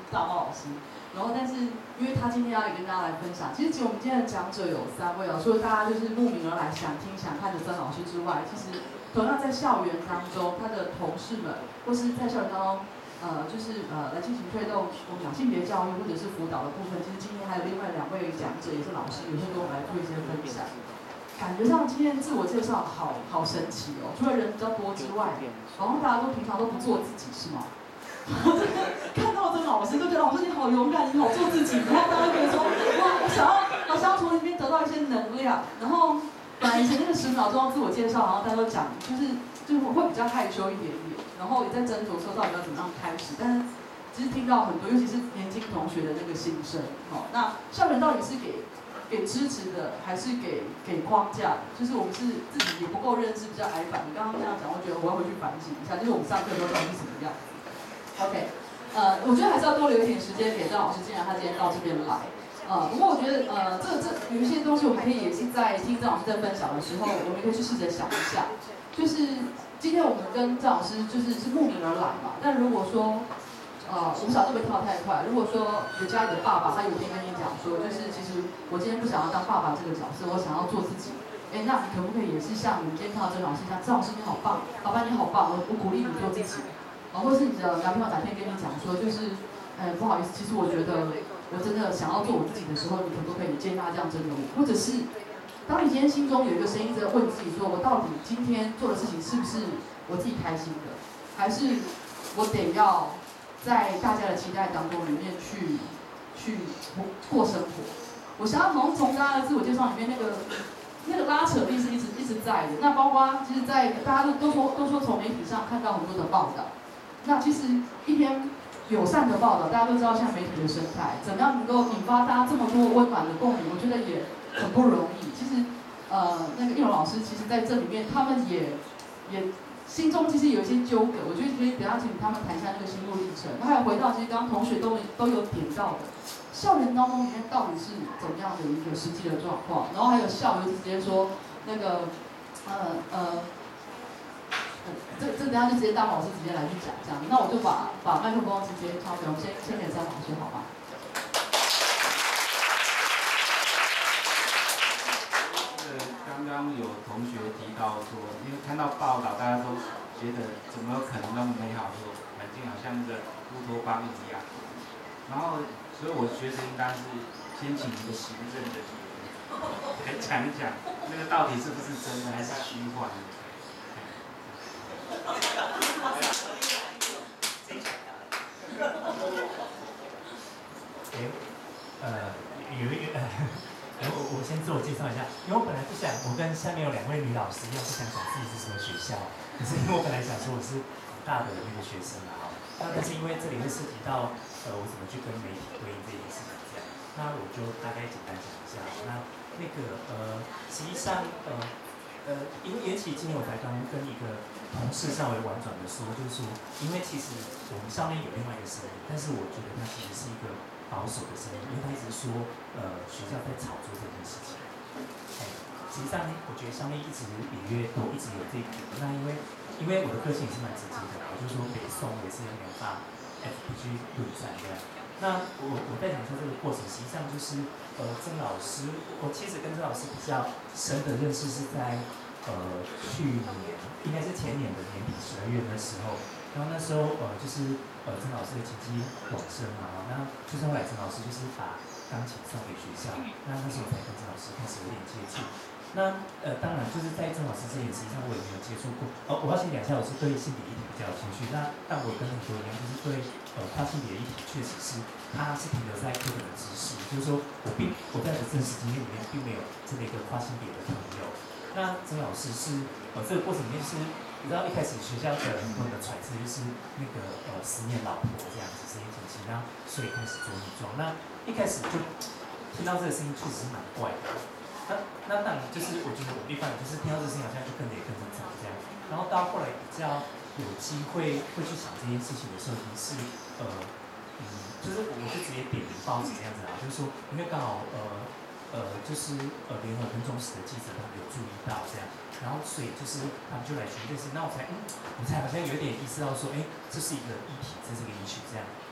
大茂老师。然后，但是因为他今天要跟大家来分享，其实我们今天的讲者有3位哦，除了大家就是慕名而来想听想看的曾老师之外，其实同样在校园当中，他的同事们或是在校园当中，来进行推动我们讲性别教育或者是辅导的部分，其实今天还有另外2位讲者也是老师，也会跟我们来做一些分享。感觉上今天自我介绍好神奇哦，除了人比较多之外，好像大家都平常都不做自己是吗？看到这老师就觉得老师你好勇敢，你好做自己，然后大家觉得说哇，我想要从里面得到一些能量。然后本来以前那个10秒钟自我介绍，然后大家都讲就是会比较害羞一点点，然后也在斟酌说到底要怎么样开始。但是其实听到很多，尤其是年轻同学的那个心声。那校园到底是给支持的，还是给框架的？就是我们是自己也不够认知，比较矮板。你刚刚那样讲，我觉得我要回去反省一下，就是我们上课的时候到底是什么样子。OK， 我觉得还是要多留一点时间给张老师，既然他今天到这边来。不过我觉得这有一些东西我们可以也是在听张老师在分享的时候，我们可以去试着想一下，就是今天我们跟张老师是慕名而来嘛。但如果说我不晓得会不会跳太快。如果说有家里的爸爸，他有一天跟你讲说，就是其实我今天不想要当爸爸这个角色，我想要做自己。那你可不可以也是像你今天看到曾老师一样，曾老师你好棒，老板你好棒，我鼓励你做自己。或是你的男朋友哪天跟你讲说，就是不好意思，其实我觉得我真的想要做我自己的时候，你可不可以接纳这样真的我？或者是当你今天心中有一个声音在问自己说，我到底今天做的事情是不是我自己开心的，还是我得要在大家的期待当中里面去过生活？我想要从大家的自我介绍里面那个拉扯力是一直在的。那包括其实在大家都说从媒体上看到很多的报道。那其实一篇友善的报道，大家都知道现在媒体的生态怎么样能够引发大家这么多温暖的共鸣，我觉得也很不容易。其实那个应龙老师，其实在这里面他们也心中其实有一些纠葛，我觉得可以等下请他们谈一下那个心路历程。还有回到其实刚刚同学都有点到的，校园当中里面到底是怎么样的一个实际的状况，然后还有校友直接说那个这等下就直接当老师直接来去讲这样，那我就把麦克风直接交给我们先给张老师好吗？ 刚刚有同学提到说，因为看到报道，大家都觉得怎么有可能那么美好的环境，好像那个乌托邦一样。然后，所以我觉得应该是先请一个行政的来讲一讲，那个到底是不是真的还是虚幻的？ 我先自我介绍一下，因为我本来不想，我跟下面有2位女老师一样，不想讲自己是什么学校，可是因为我本来想说我是大的那个学生嘛，但是因为这里会涉及到我怎么去跟媒体对应这件事情这样，那我就大概简单讲一下。那个实际上因为其实今天我才刚跟一个同事稍微婉转的说，就是说，因为其实我们上面有另外一个声音，但是我觉得它其实是一个保守的声音，因为他一直说学校在炒作这件事情。实际上我觉得上面一直隐约都一直有这个。那因为我的个性也是蛮直接的，我就说北宋也是要两大 FPG 论战这样。那我在讲说这个过程，实际上就是曾老师，我其实跟曾老师比较深的认识是在去年，应该是前年的年底12月的时候，然后那时候就是曾老师的亲戚往生嘛，那就是后来曾老师就是把钢琴送给学校，那时候才跟曾老师开始有点接触。那当然就是在曾老师之前，实际上我也没有接触过。我要先讲一下，我是对性别议题比较有兴趣。但我跟很多人一样，就是对跨性别议题确实是它是停留在课本的知识，就是说我在我的真实经验里面并没有这么一个跨性别的朋友。那曾老师是这个过程里面是，你知道一开始学校的很多人的揣测就是那个思念老婆这样子，思念亲戚，然后所以开始做女装。那一开始就听到这个声音，确实是蛮怪的。那当然就是我觉得我一般就是听到这个声音好像就跟着也跟着长这样，然后到后来比较有机会去想这件事情的时候，也是就是我就直接点名报纸这样子啊，就是说因为刚好就是联合跟中时的记者他们有注意到这样，然后所以就是他们就来询问这事，那我才好像有点意识到说，这是一个议题，这是一个议题这样。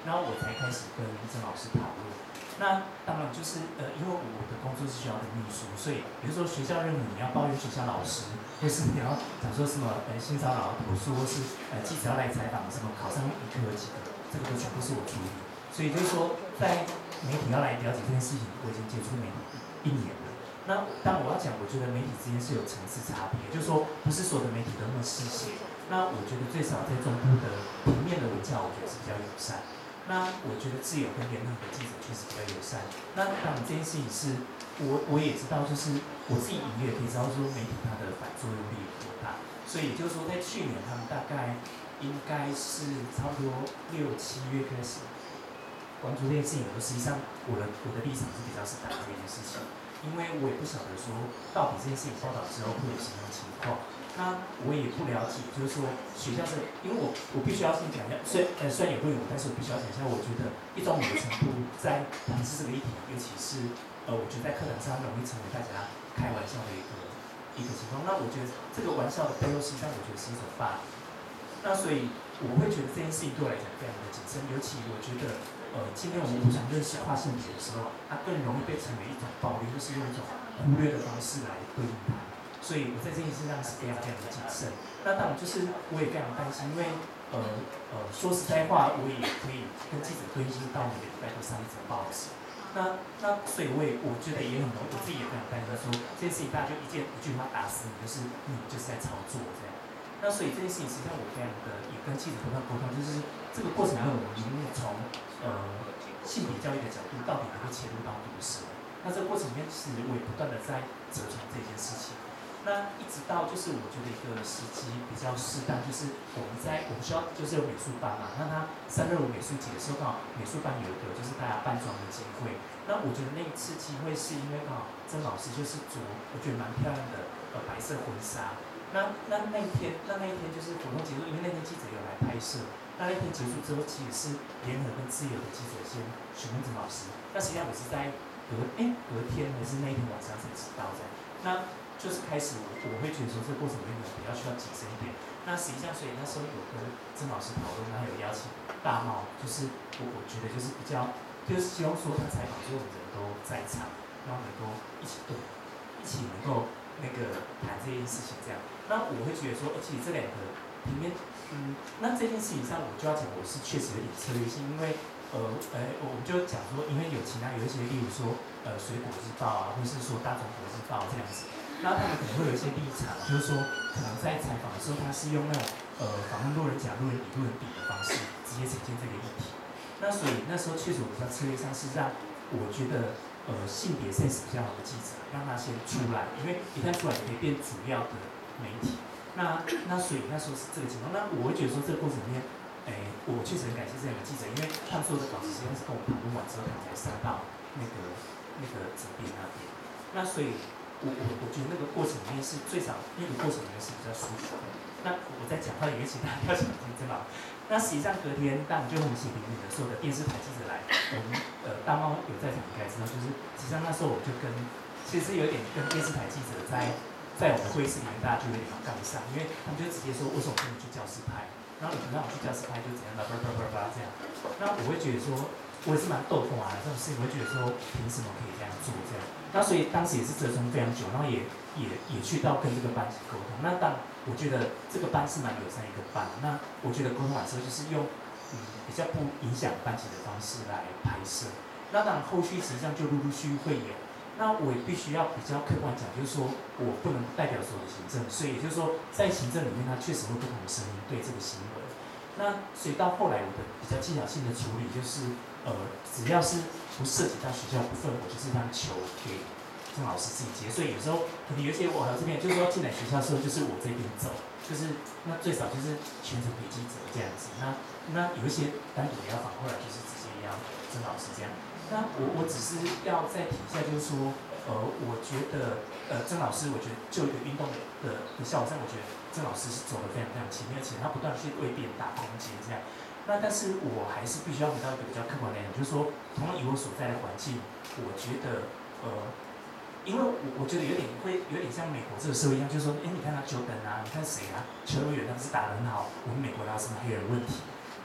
然后我才开始跟曾老师讨论。那当然就是因为我的工作是学校的秘书，所以比如说学校任务你要抱怨学校老师，或是你要讲说什么性骚扰投诉，或是记者要来采访什么考上医科几个，这个都全部是我处理。所以就是说，在媒体要来了解这件事情，我已经接触媒体1年了。那当我要讲，我觉得媒体之间是有层次差别，就是说不是所有的媒体都那么细写。那我觉得最少在中部的平面的文教，我觉得是比较友善。那我觉得自由跟联合的记者确实比较友善。那当然这件事情是我也知道，就是我自己隐约也可以知道说媒体它的反作用力有多大。所以也就是说，在去年他们大概应该是差不多6、7月开始关注这件事情，实际上我的立场是比较是打这件事情，因为我也不晓得说到底这件事情报道之后会有什么样的情况。那我也不了解，就是说学校是，因为我必须要先讲一下，虽然有论文，但是我必须要讲一下，我觉得一种某个程度在谈这个议题，尤其是我觉得在课堂上容易成为大家开玩笑的一个情况。那我觉得这个玩笑的背后，实际上我觉得是一种霸凌。那所以我会觉得这件事情对我来讲非常的谨慎，尤其我觉得今天我们想认识跨性别的时候，它更容易被成为一种暴力，就是用一种忽略的方式来对应它。所以我在这件事上是非常非常的谨慎。那当然就是我也非常担心，因为说实在话，我也可以跟记者更新到每个礼拜都上一则报纸。那所以我觉得也很容易，我自己也非常担心说这件事情大家就一句话打死你，就是在操作这样。那所以这件事情实际上我非常的也跟记者不断沟通，就是这个过程中我们能从性别教育的角度到底能够切入到多少？那这个过程里面其实我也不断的在折冲这件事情。那一直到就是我觉得一个时机比较适当，就是我们学校就是有美术班嘛，那他365美术节的时候，刚好美术班有一个就是大家扮装的机会。那我觉得那一次机会是因为刚好曾老师就是着我觉得蛮漂亮的白色婚纱。那一天就是活动结束，因为那天记者有来拍摄。那天结束之后，其实是联合跟自由的记者先询问曾老师。那实际上我是在隔天还是那一天晚上才知道的。那就是开始我会觉得说这个过程里面比较需要谨慎一点。那实际上，所以那时候有跟曾老师讨论，然后有邀请大茂，就是我觉得就是比较，就是希望说他采访所有人都在场，然后能够一起能够那个谈这件事情这样。那我会觉得说，其实这2个平面，那这件事情上我就要讲，我是确实有点策略性，因为我们就讲说，因为有其他有一些，例如说水果日报啊，或是说大中国日报这样子。那他们可能会有一些立场，就是说，可能在采访的时候，他是用那种访问路人甲、路人乙、路人丙的方式，直接呈现这个议题。那所以那时候确实我比较策略上是让我觉得性别 sense 比较好的记者，让他先出来，因为一旦出来也可以变主要的媒体。那所以那时候是这个情况。那我会觉得说这个过程里面，我确实很感谢这2个记者，因为他们所有的稿子实际上是跟我讨论完之后，他们才上到那个主编那边。那所以。我觉得那个过程里面是最少，那个过程里面是比较舒服的。那我在讲话里面，其实大家不要想听真的。那实际上隔天，当然就很血淋淋的所有的电视台记者来，我们大猫有在场应该知道，就是实际上那时候我就其实有点跟电视台记者在我们会议室里面，大家就有点杠上，因为他们就直接说为什么不能去教室拍，然后你不让我去教室拍就怎样吧这样。那我会觉得说，我也是蛮逗懂啊，这种事情我会觉得说，凭什么可以这样做这样？那所以当时也是折冲非常久，然后也去到跟这个班级沟通。那当然，我觉得这个班是蛮友善一个班。那我觉得沟通完之后，就是用比较不影响班级的方式来拍摄。那当然后续实际上就陆续会有。那我也必须要比较客观讲，就是说我不能代表所有的行政，所以也就是说在行政里面，它确实会不同的声音对这个行为。那所以到后来我的比较技巧性的处理就是，只要是不涉及到学校部分，我就是让球给曾老师自己接。所以有时候可能有一些我还有这边就是说进来学校的时候，就是我这边走，就是那最少就是全程陪记者这样子。那有一些单独的要访，后来就是直接要曾老师这样。那我只是要再提一下，就是说，我觉得曾老师，我觉得就一个运动的效果上，我觉得曾老师是走得非常非常前面，而且他不断去为别人打空间这样。那但是我还是必须要回到一个比较客观来讲，就是说，同样以我所在的环境，我觉得因为我觉得有点像美国这个社会一样，就是说，你看他Jordan啊，你看谁啊，球员他不是打得很好，我们美国哪有什么黑人问题？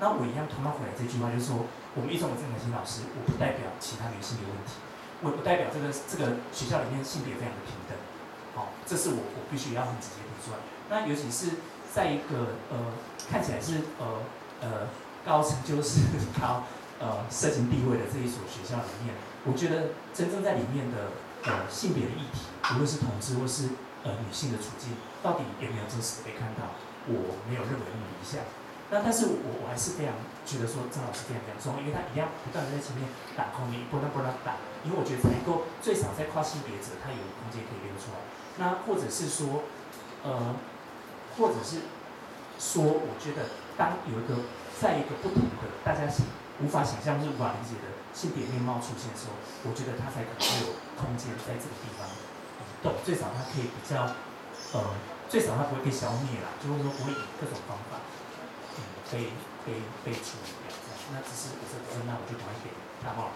那我一样同样回来这句话，就是说，我们一中的郑可欣老师，我不代表其他女性的问题，我不代表这个学校里面性别非常的平等，好，这是我必须要很直接提出来。那尤其是在一个看起来是高成就是高社经地位的这一所学校里面，我觉得真正在里面的性别的议题，无论是同志或是女性的处境，到底有没有真实的被看到，我没有认为那么理想。那但是我还是非常觉得说郑老师非常重要，因为他一样不断的在前面打空你，不断打，因为我觉得才够最少在跨性别者他有空间可以溜出来。那或者是说我觉得当有一个在一个不同的大家无法想象或是无法理解的性别面貌出现的时候，我觉得他才可能会有空间在这个地方移动，最少他可以比较最少他不会被消灭啦，就是说不会以各种方法。被处理掉，那只是那我就赶快给大帽。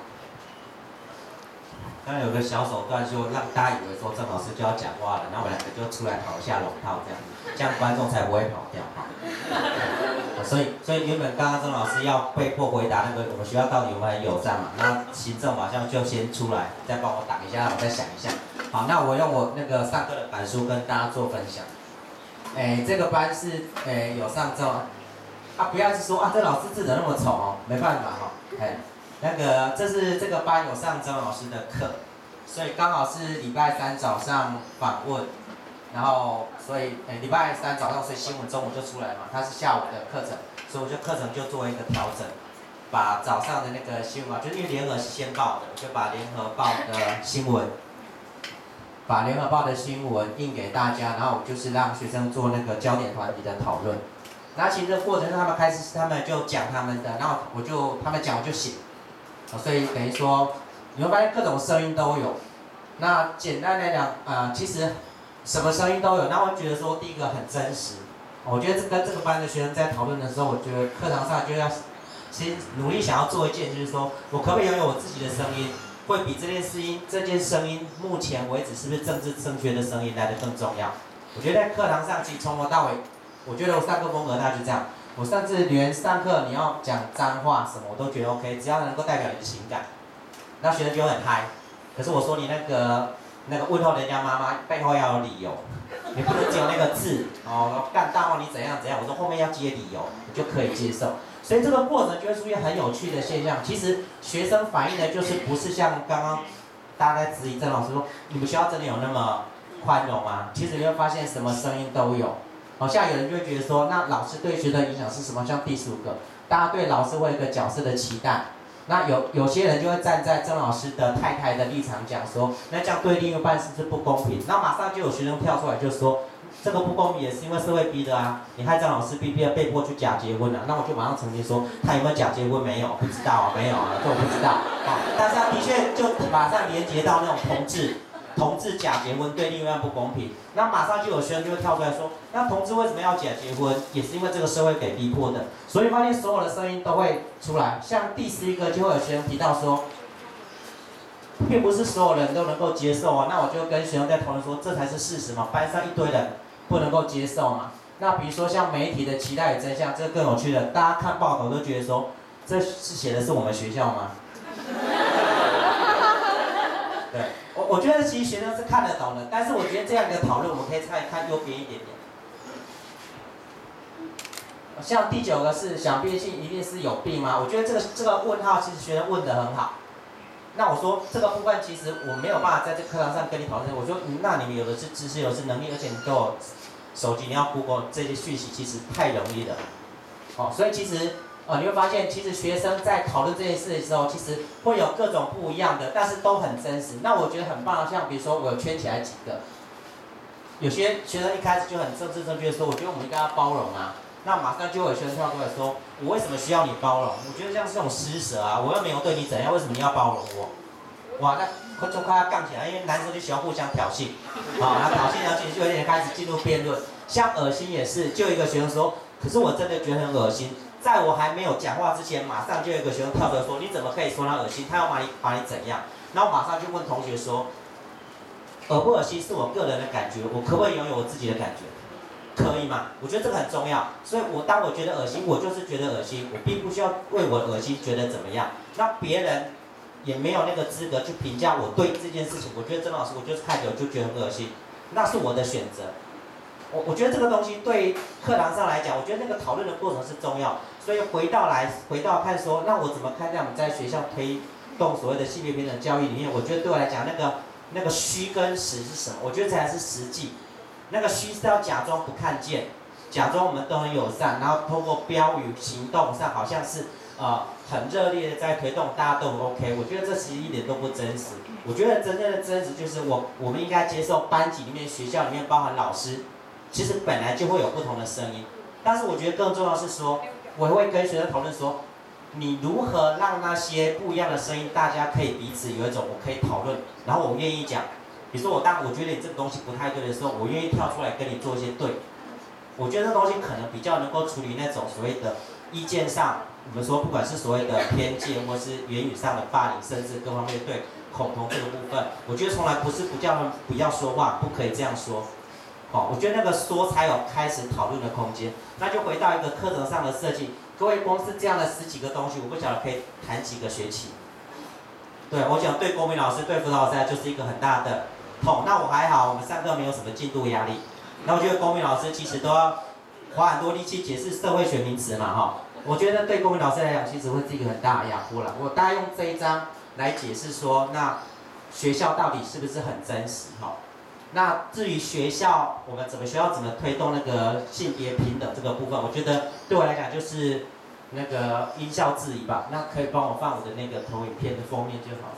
刚刚有个小手段，就让大家以为说郑老师就要讲话了，然后我们两个就出来讨一下龙套这样观众才不会跑掉。所以原本刚刚郑老师要被迫回答那个我们学校到底有没有很友善嘛，那行政马上就先出来，再帮我挡一下，让我再想一下。好，那我用我那个上课的板书跟大家做分享。这个班是有上郑。不要是说这老师字怎么那么丑哦，没办法哈，这是这个班有上曾老师的课，所以刚好是礼拜三早上访问，然后所以礼拜三早上所以新闻中午就出来嘛，它是下午的课程，所以我就课程就做一个调整，把早上的那个新闻就是因为联合是先报的，我就把联合报的新闻印给大家，然后我就是让学生做那个焦点团体的讨论。那其实这个过程中，他们就讲他们的，然后他们讲我就写，所以等于说你会发现各种声音都有。那简单来讲，其实什么声音都有。那我觉得说第一个很真实，我觉得跟这个班的学生在讨论的时候，我觉得课堂上就要其实努力想要做一件，就是说我可不可以拥有我自己的声音，会比这件声音目前为止是不是政治正确的声音来得更重要。我觉得在课堂上其实从头到尾。我觉得我上课风格大概就这样，我甚至连上课你要讲脏话什么我都觉得 OK， 只要能够代表你的情感，那学生就很嗨。可是我说你那个问候人家妈妈背后要有理由，你不能只有那个字干大话你怎样，我说后面要接理由，你就可以接受。所以这个过程就会出现很有趣的现象。其实学生反映的就是不是像刚刚大家在质疑郑老师说，你们学校真的有那么宽容吗？其实你会发现什么声音都有。像有人就会觉得说，那老师对学生的影响是什么？像第15个，大家对老师会有一个角色的期待。那有些人就会站在郑老师的太太的立场讲说，那这样对另一半是不是不公平？那马上就有学生跳出来就说，这个不公平也是因为社会逼的啊！你害郑老师被迫去假结婚了，那我就马上澄清说，他有没有假结婚？没有，不知道没有啊，这我不知道。但是他的确就马上连接到那种同志假结婚对另一半不公平，那马上就有学生就会跳出来说，那同志为什么要假结婚？也是因为这个社会给逼迫的。所以发现所有的声音都会出来。像第11个就会有学生提到说，并不是所有人都能够接受啊。那我就跟学生在讨论说，这才是事实嘛，班上一堆人不能够接受嘛。那比如说像媒体的期待与真相，这个更有趣的，大家看报道都觉得说，这是写的是我们学校吗？对。我觉得其实学生是看得懂的，但是我觉得这样的讨论，我们可以再看右边一点点。像第9个是想变性一定是有病吗？我觉得这个问号其实学生问得很好。那我说这个部分其实我没有办法在这个课堂上跟你讨论。我说那你们有的是知识，有的是能力，而且你都有手机，你要 Google 这些讯息，其实太容易了。所以其实。你会发现，其实学生在讨论这件事的时候，其实会有各种不一样的，但是都很真实。那我觉得很棒，像比如说我有圈起来几个，有些学生一开始就很政治正确说，我觉得我们应该要包容啊。那马上就有学生跳出来说，我为什么需要你包容？我觉得这样是这种施舍啊，我又没有对你怎样，为什么你要包容我？哇，那就快要杠起来，因为男生就喜欢互相挑衅，那挑衅然后就有点开始进入辩论。像恶心也是，就有一个学生说，可是我真的觉得很恶心。在我还没有讲话之前，马上就有一个学生跳出来说：“你怎么可以说他恶心？他要把你怎样？”然后马上就问同学说：“恶不恶心是我个人的感觉，我可不可以拥有我自己的感觉？” 可以吗？我觉得这个很重要。所以当我觉得恶心，我就是觉得恶心，我并不需要为我的恶心觉得怎么样。那别人也没有那个资格去评价我对这件事情。我觉得曾老师，我就是看着我就觉得很恶心，那是我的选择。我觉得这个东西对课堂上来讲，我觉得那个讨论的过程是重要。所以回到看说，那我怎么看待我们在学校推动所谓的性别平等教育里面？我觉得对我来讲，那个虚跟实是什么？我觉得才是实际。那个虚是要假装不看见，假装我们都很友善，然后通过标语行动上好像是很热烈的在推动，大家都很 OK。我觉得这其实一点都不真实。我觉得真正的真实就是我们应该接受班级里面、学校里面包含老师，其实本来就会有不同的声音。但是我觉得更重要的是说，我会跟学生讨论说，你如何让那些不一样的声音，大家可以彼此有一种我可以讨论，然后我愿意讲。比如说我觉得你这个东西不太对的时候，我愿意跳出来跟你做一些对。我觉得这东西可能比较能够处理那种所谓的意见上，我们说不管是所谓的偏见，或是言语上的霸凌，甚至各方面对恐同这个部分，我觉得从来不是不叫他们不要说话，不可以这样说。我觉得那个说才有开始讨论的空间。那就回到一个课程上的设计，各位光是这样的10几个东西，我不晓得可以谈几个学期。对我讲，对国民老师、对辅导老师来就是一个很大的痛。那我还好，我们上课没有什么进度压力。那我觉得公民老师其实都要花很多力气解释社会学名词嘛，我觉得对公民老师来讲，其实会是一个很大的压迫了。我大概用这一章来解释说，那学校到底是不是很真实那至于学校，我们学校怎么推动那个性别平等这个部分，我觉得对我来讲就是那个因效制宜吧。那可以帮我放我的那个投影片的封面就好。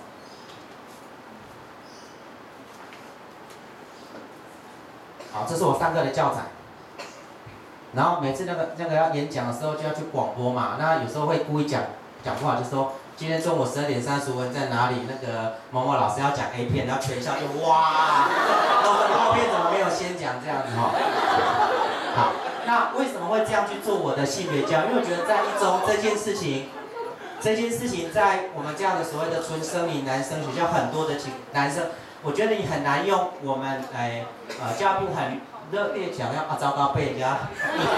好，这是我上课的教材。然后每次那个要演讲的时候就要去广播嘛，那有时候会故意讲话，就说今天中午12点35分在哪里？那个某某老师要讲 A 片，然后全校就哇，我的 A 片怎么没有先讲这样子好，那为什么会这样去做我的性别教育？因为我觉得在一中这件事情在我们这样的所谓的纯生理男生学校，很多的男生，我觉得你很难用我们教育部很热烈讲要糟糕被人家，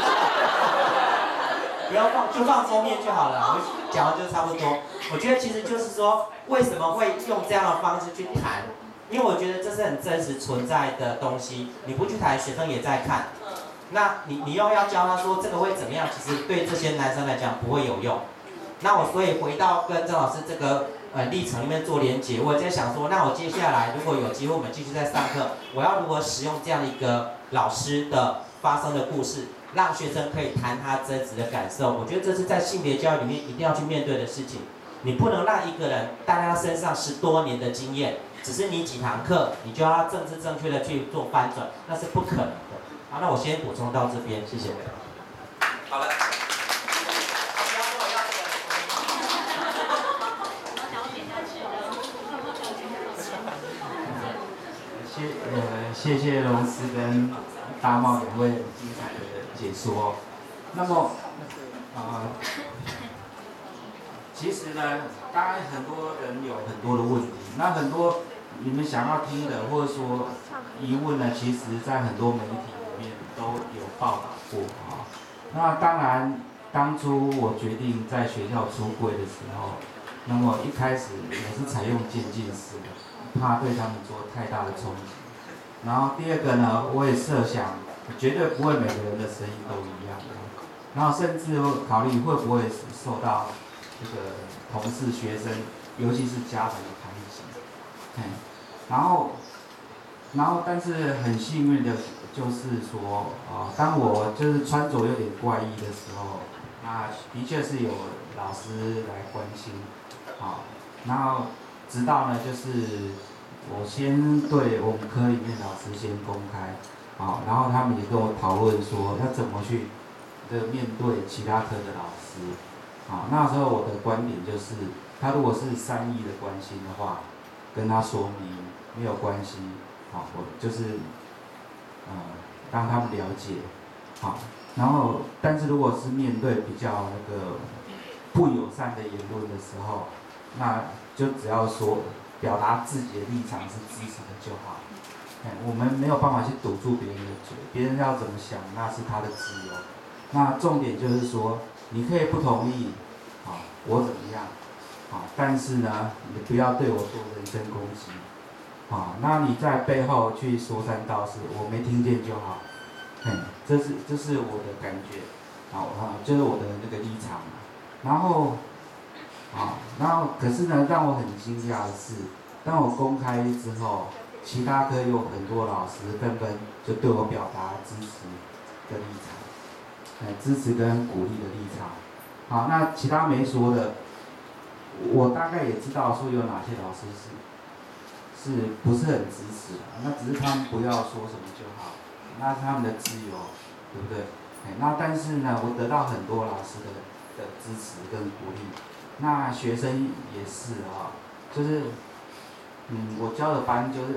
不要放封面就好了，我讲完就差不多。我觉得其实就是说，为什么会用这样的方式去谈？因为我觉得这是很真实存在的东西，你不去谈，学生也在看。那你又要教他说这个会怎么样？其实对这些男生来讲不会有用。那我所以回到跟郑老师这个历程里面做连结，我在想说，那我接下来如果有机会我们继续在上课，我要如何使用这样的一个老师的发生的故事，让学生可以谈他真实的感受？我觉得这是在性别教育里面一定要去面对的事情。你不能让一个人带他身上10多年的经验，只是你几堂课，你就要他政治正确的去做翻转，那是不可能的。好，那我先补充到这边，谢谢。好了。 谢谢龙师跟大茂2位精彩的解说。那么，其实呢，当然很多人有很多的问题，那很多你们想要听的或者说疑问呢，其实在很多媒体里面都有报道过那当然，当初我决定在学校出柜的时候，那么一开始我是采用渐进式的，怕对他们做太大的冲击。然后第二个呢，我也设想，绝对不会每个人的声音都一样。然后甚至考虑会不会受到这个同事、学生，尤其是家长的排挤。然后但是很幸运的就是说，当我就是穿着有点怪异的时候，那的确是有老师来关心，然后直到呢就是我先对我们科里面老师先公开，然后他们也跟我讨论说要怎么去面对其他科的老师，那时候我的观点就是，他如果是善意的关心的话，跟他说明没有关系，我就是让他们了解，然后但是如果是面对比较那个不友善的言论的时候，那就只要说表达自己的立场是支持的就好。 我们没有办法去堵住别人的嘴，别人要怎么想那是他的自由。那重点就是说，你可以不同意，我怎么样，但是呢，你不要对我做人身攻击，那你在背后去说三道四，我没听见就好，这是我的感觉，就是我的那个立场。然后可是呢，让我很惊讶的是，当我公开之后，其他科有很多老师纷纷就对我表达支持的立场，支持跟鼓励的立场。好，那其他没说的，我大概也知道说有哪些老师是不是很支持的，那只是他们不要说什么就好，那是他们的自由，对不对？那但是呢，我得到很多老师的支持跟鼓励，那学生也是就是我教的班就是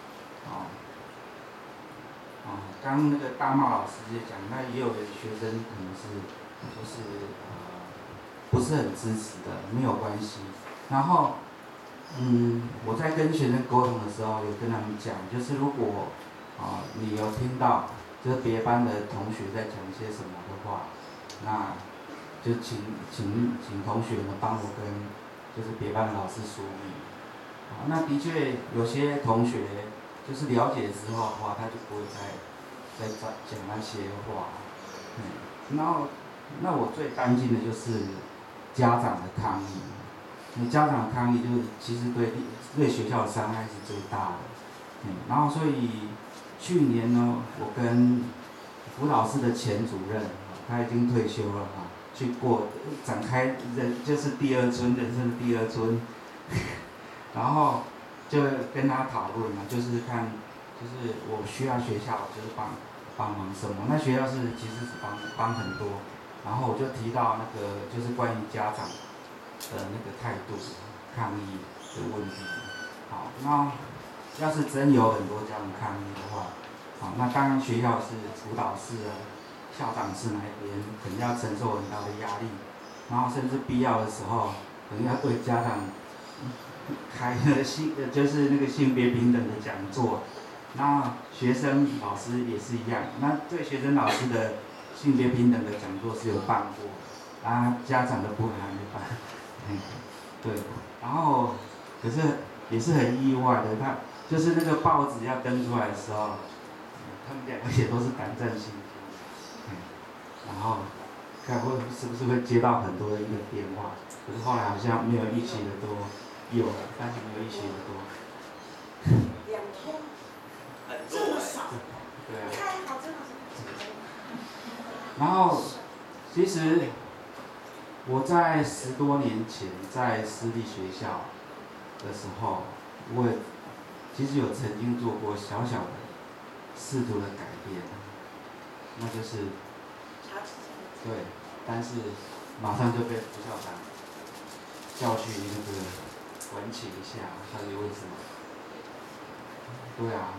刚那个大茂老师也讲，那也有的学生可能是就是不是很支持的，没有关系。然后我在跟学生沟通的时候，有跟他们讲，就是如果你有听到就是别班的同学在讲些什么的话，那就请同学们帮我跟就是别班的老师说明。那的确有些同学就是了解之后的话，他就不会再讲那些话。然后那我最担心的就是家长的抗议。家长的抗议就是其实对学校的伤害是最大的。然后所以去年呢，我跟辅导室的前主任，他已经退休了去展开就是第二春人生的第二春。然后就跟他讨论嘛，就是看，就是我需要学校就是帮忙什么，那学校是其实是帮很多，然后我就提到那个就是关于家长的那个态度抗议的问题。好，那要是真有很多这样的抗议的话，那当然学校是辅导室校长室那边可能要承受很大的压力，然后甚至必要的时候可能要对家长开就是那个性别平等的讲座，那学生老师也是一样，那对学生老师的性别平等的讲座是有办过，家长的部分还没办，对，然后可是也是很意外的，他就是那个报纸要登出来的时候，他们两个也都是胆战心惊，然后看是不是会接到很多的一个电话，可是后来好像没有预期的多。有，但是没有预期的多。 2天，这么少， 对啊。 太好，真的是。 然后，其实我在10多年前在私立学校的时候，我也其实有曾经做过小小的试图的改变，那就是对，但是马上就被副校长叫去那个管起一下，到底为什么？对啊，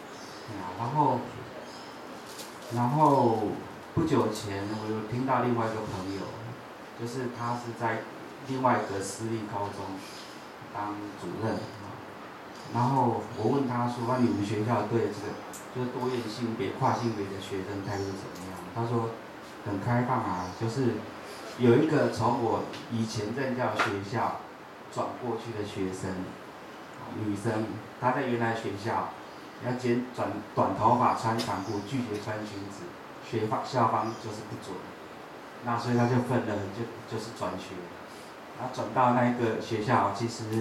然后不久前我有听到另外一个朋友，就是他是在另外一个私立高中当主任，然后我问他说，你们学校对这个就是多元性别、跨性别的学生态度怎么样？他说很开放啊，就是有一个从我以前任教学校转过去的学生，女生，她在原来学校要剪短头发、穿长裤，拒绝穿裙子，校方就是不准，那所以她就分了，就是转学，然后转到那个学校，其实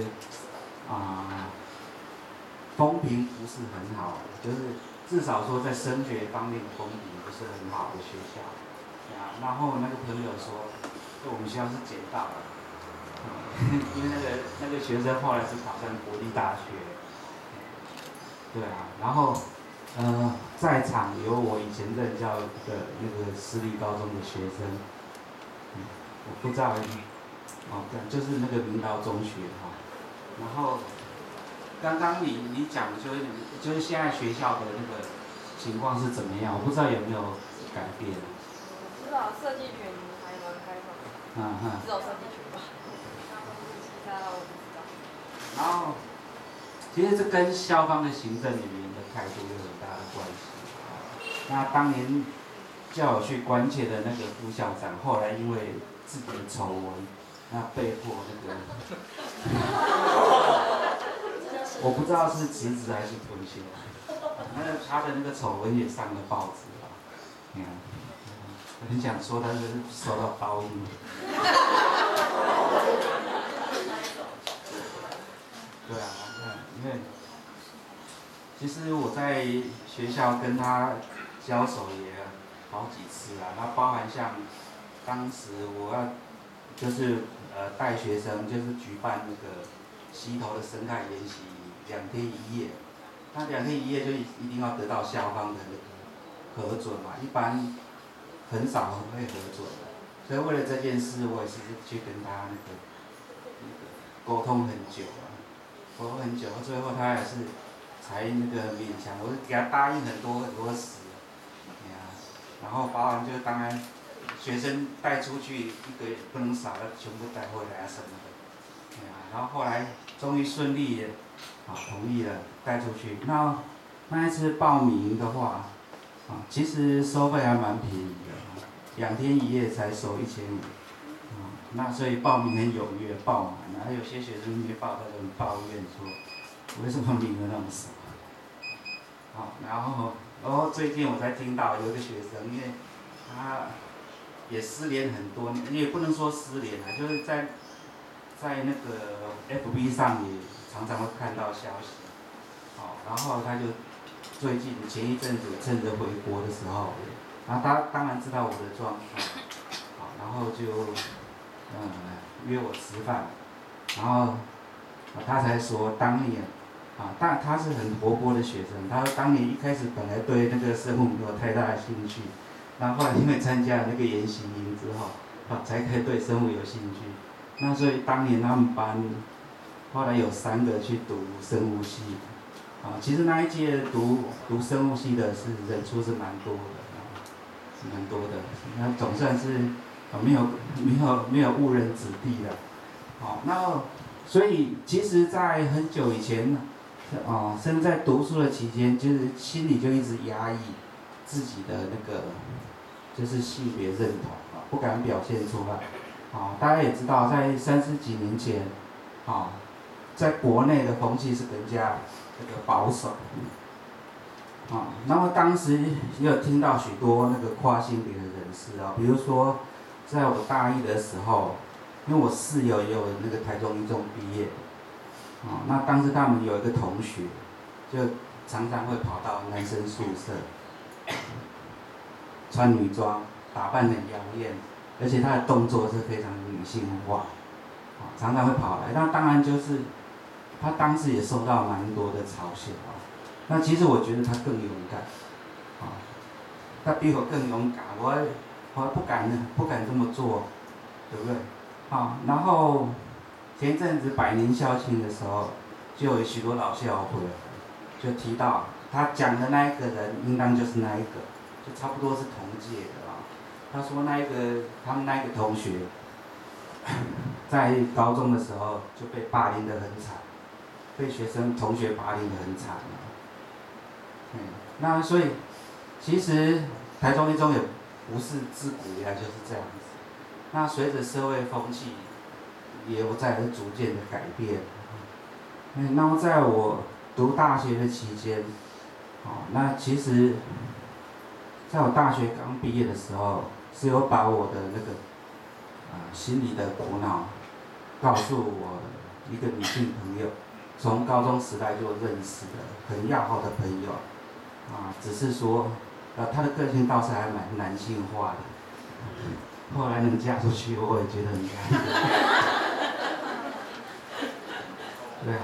风评不是很好，就是至少说在升学方面的风评不是很好的学校，然后那个朋友说，我们学校是捡到了。因为那个学生后来是考上国立大学，对啊，然后在场有我以前任教的那个私立高中的学生，我不知道就是那个明道中学然后刚刚你讲就是现在学校的那个情况是怎么样，我不知道有没有改变。 不知道设计群还蛮开放的，只有设计群吧。然后然后，其实这跟校方的行政语言的态度有很大的关系。那当年叫我去关切的那个副校长，后来因为自己的丑闻，那被迫那个，我不知道是辞职还是退休。那他的那个丑闻也上了报纸啊，你看，很想说他是受到报应。对啊，因为其实我在学校跟他交手也好几次啦，那包含像当时我要就是带学生就是举办那个溪头的生态研习2天1夜，那2天1夜就一定要得到校方的那个核准嘛，一般很少会核准的，所以为了这件事，我也是去跟他那个沟通很久啊，沟通很久，最后他也是才那个勉强，我给他答应很多事，然后包含就当然学生带出去一个也不能少，要全部带回来啊什么的，然后后来终于顺利的同意了带出去。那一次报名的话，其实收费还蛮便宜的，2天1夜才收1500，那所以报名很踊跃，报满了，有些学生没报，他就很抱怨说，为什么名额那么少？然后最近我才听到有一个学生，因为他也失联很多年，也不能说失联啊，就是在那个 FB 上也常常会看到消息，然后他就最近前一阵子趁着回国的时候，然后他当然知道我的状况，然后就约我吃饭，然后他才说当年但他是很活泼的学生，他当年一开始本来对那个生物没有太大的兴趣，然后后来因为参加了那个研习营之后，才可以对生物有兴趣。那所以当年他们班后来有3个去读生物系，其实那一届读生物系的是人数是蛮多的，蛮多的，那总算是没有误人子弟的，那所以其实在很久以前，甚至在读书的期间，就是心里就一直压抑自己的那个就是性别认同，不敢表现出来。大家也知道，在30几年前，在国内的风气是更加那个保守，那么当时也有听到许多那个跨性别的人士比如说在我大一的时候，因为我室友也有那个台中一中毕业，那当时他们有一个同学，就常常会跑到男生宿舍，穿女装，打扮很妖艳，而且他的动作是非常女性化，常常会跑来。那当然就是他当时也受到蛮多的嘲笑那其实我觉得他更勇敢，他比我更勇敢，我不敢这么做，对不对？然后前一阵子100年校庆的时候，就有许多老校回来，就提到他讲的那一个人，应当就是那一个，就差不多是同届的他说他们那一个同学，在高中的时候就被霸凌得很惨，被同学霸凌得很惨那所以其实台中一中也不是自古以来就是这样子。那随着社会风气也有在逐渐的改变，那么在我读大学的期间，那其实在我大学刚毕业的时候，是有把我的那个心里的苦恼告诉我一个女性朋友，从高中时代就认识的很要好的朋友，只是说她的个性倒是还蛮男性化的，后来能嫁出去，我也觉得很开心。对，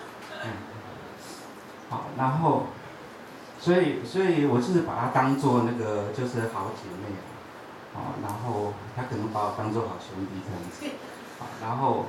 然后，所以我就是把她当做那个就是好姐妹，然后她可能把我当做好兄弟这样子，然后，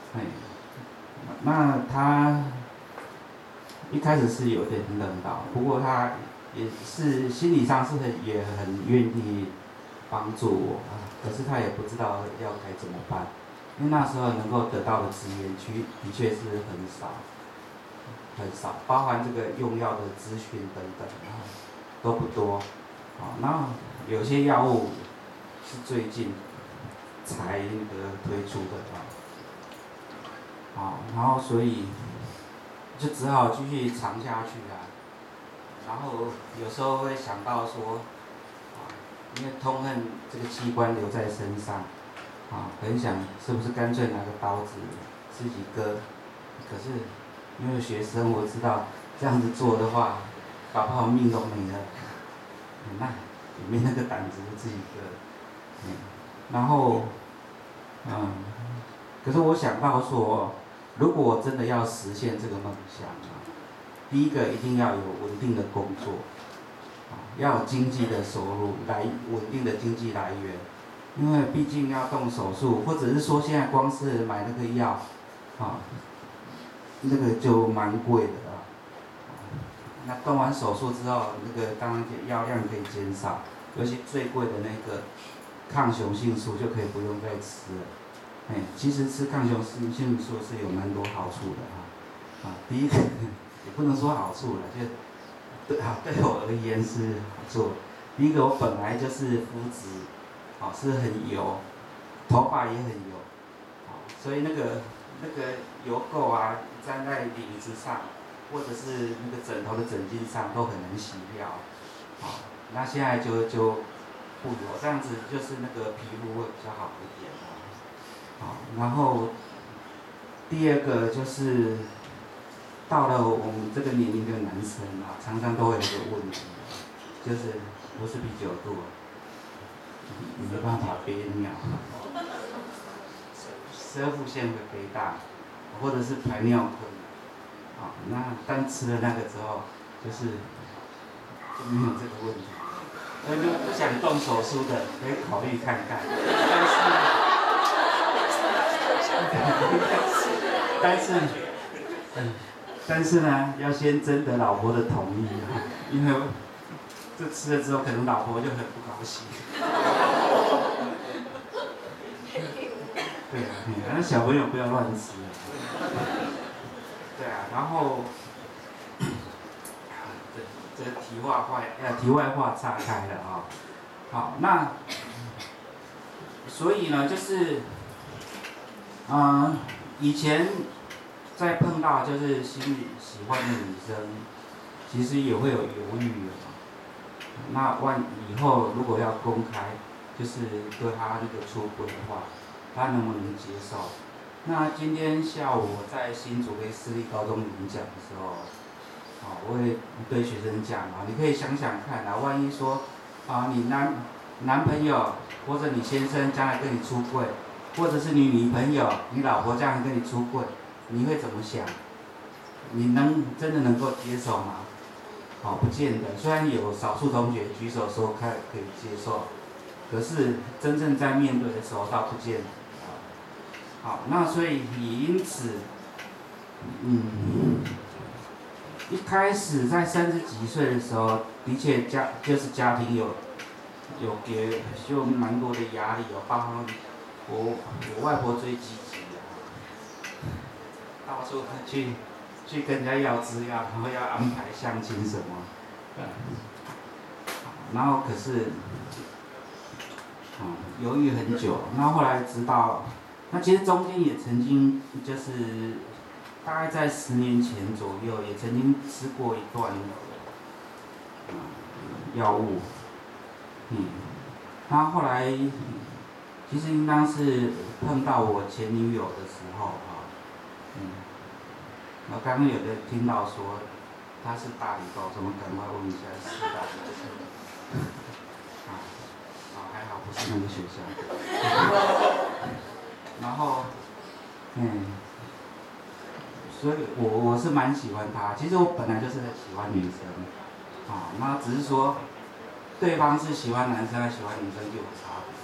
那她一开始是有点冷到，不过她也是心理上也很愿意帮助我可是她也不知道要该怎么办，因为那时候能够得到的资源的确是很少， 很少，包含这个用药的资讯等等，都不多。啊，然后有些药物是最近才那个推出的啊，然后所以就只好继续尝下去啊。然后有时候会想到说，因为痛恨这个器官留在身上，很想是不是干脆拿个刀子自己割，可是因为学生我知道这样子做的话，搞不好命都没了，那也没那个胆子自己割，然后，可是我想到说，如果我真的要实现这个梦想第一个一定要有稳定的工作，要有经济的收入稳定的经济来源，因为毕竟要动手术，或者是说现在光是买那个药，那个就蛮贵的那动完手术之后，那个当然药量可以减少，尤其最贵的那个抗雄性素就可以不用再吃了。其实吃抗雄性素是有蛮多好处的第一个也不能说好处了，就对我而言是好处。第一个我本来就是肤质是很油，头发也很油，所以那个油垢粘在领子上，或者是那个枕头的枕巾上都很难洗掉。那现在就不油，这样子就是那个皮肤会比较好一点。然后第二个就是到了我们这个年龄的男生常常都会有一个问题，就是不是啤酒肚，没办法憋尿，射腹腺会肥大，或者是排尿困难。那但吃了那个之后，就没有这个问题，所以就不想动手术的可以考虑看看，但是呢，要先征得老婆的同意因为这吃了之后，可能老婆就很不高兴。对那小朋友不要乱吃对然后这个题外话岔开了好，那所以呢，就是以前在碰到就是心里喜欢的女生，其实也会有犹豫那以后如果要公开，就是对她那个出轨的话，她能不能接受？那今天下午我在新竹跟私立高中演讲的时候，我会对学生讲你可以想想看万一说你男朋友或者你先生将来跟你出柜，或者是你女朋友、你老婆将来跟你出柜，你会怎么想？你真的能够接受吗？不见得。虽然有少数同学举手说可以接受，可是真正在面对的时候倒不见得。那所以因此，一开始在30几岁的时候，的确就是家庭有给就蛮多的压力包括我外婆最积极到处去跟人家要资料，然后要安排相亲什么，然后可是犹豫很久，然后后来直到那其实中间也曾经就是大概在10年前左右，也曾经吃过一段药物，然后后来其实应当是碰到我前女友的时候我刚刚有的听到说她是大理高中，赶快问一下是大理高中还好不是那个学校然后所以我是蛮喜欢她，其实我本来就是很喜欢女生那只是说对方是喜欢男生还是喜欢女生就有差别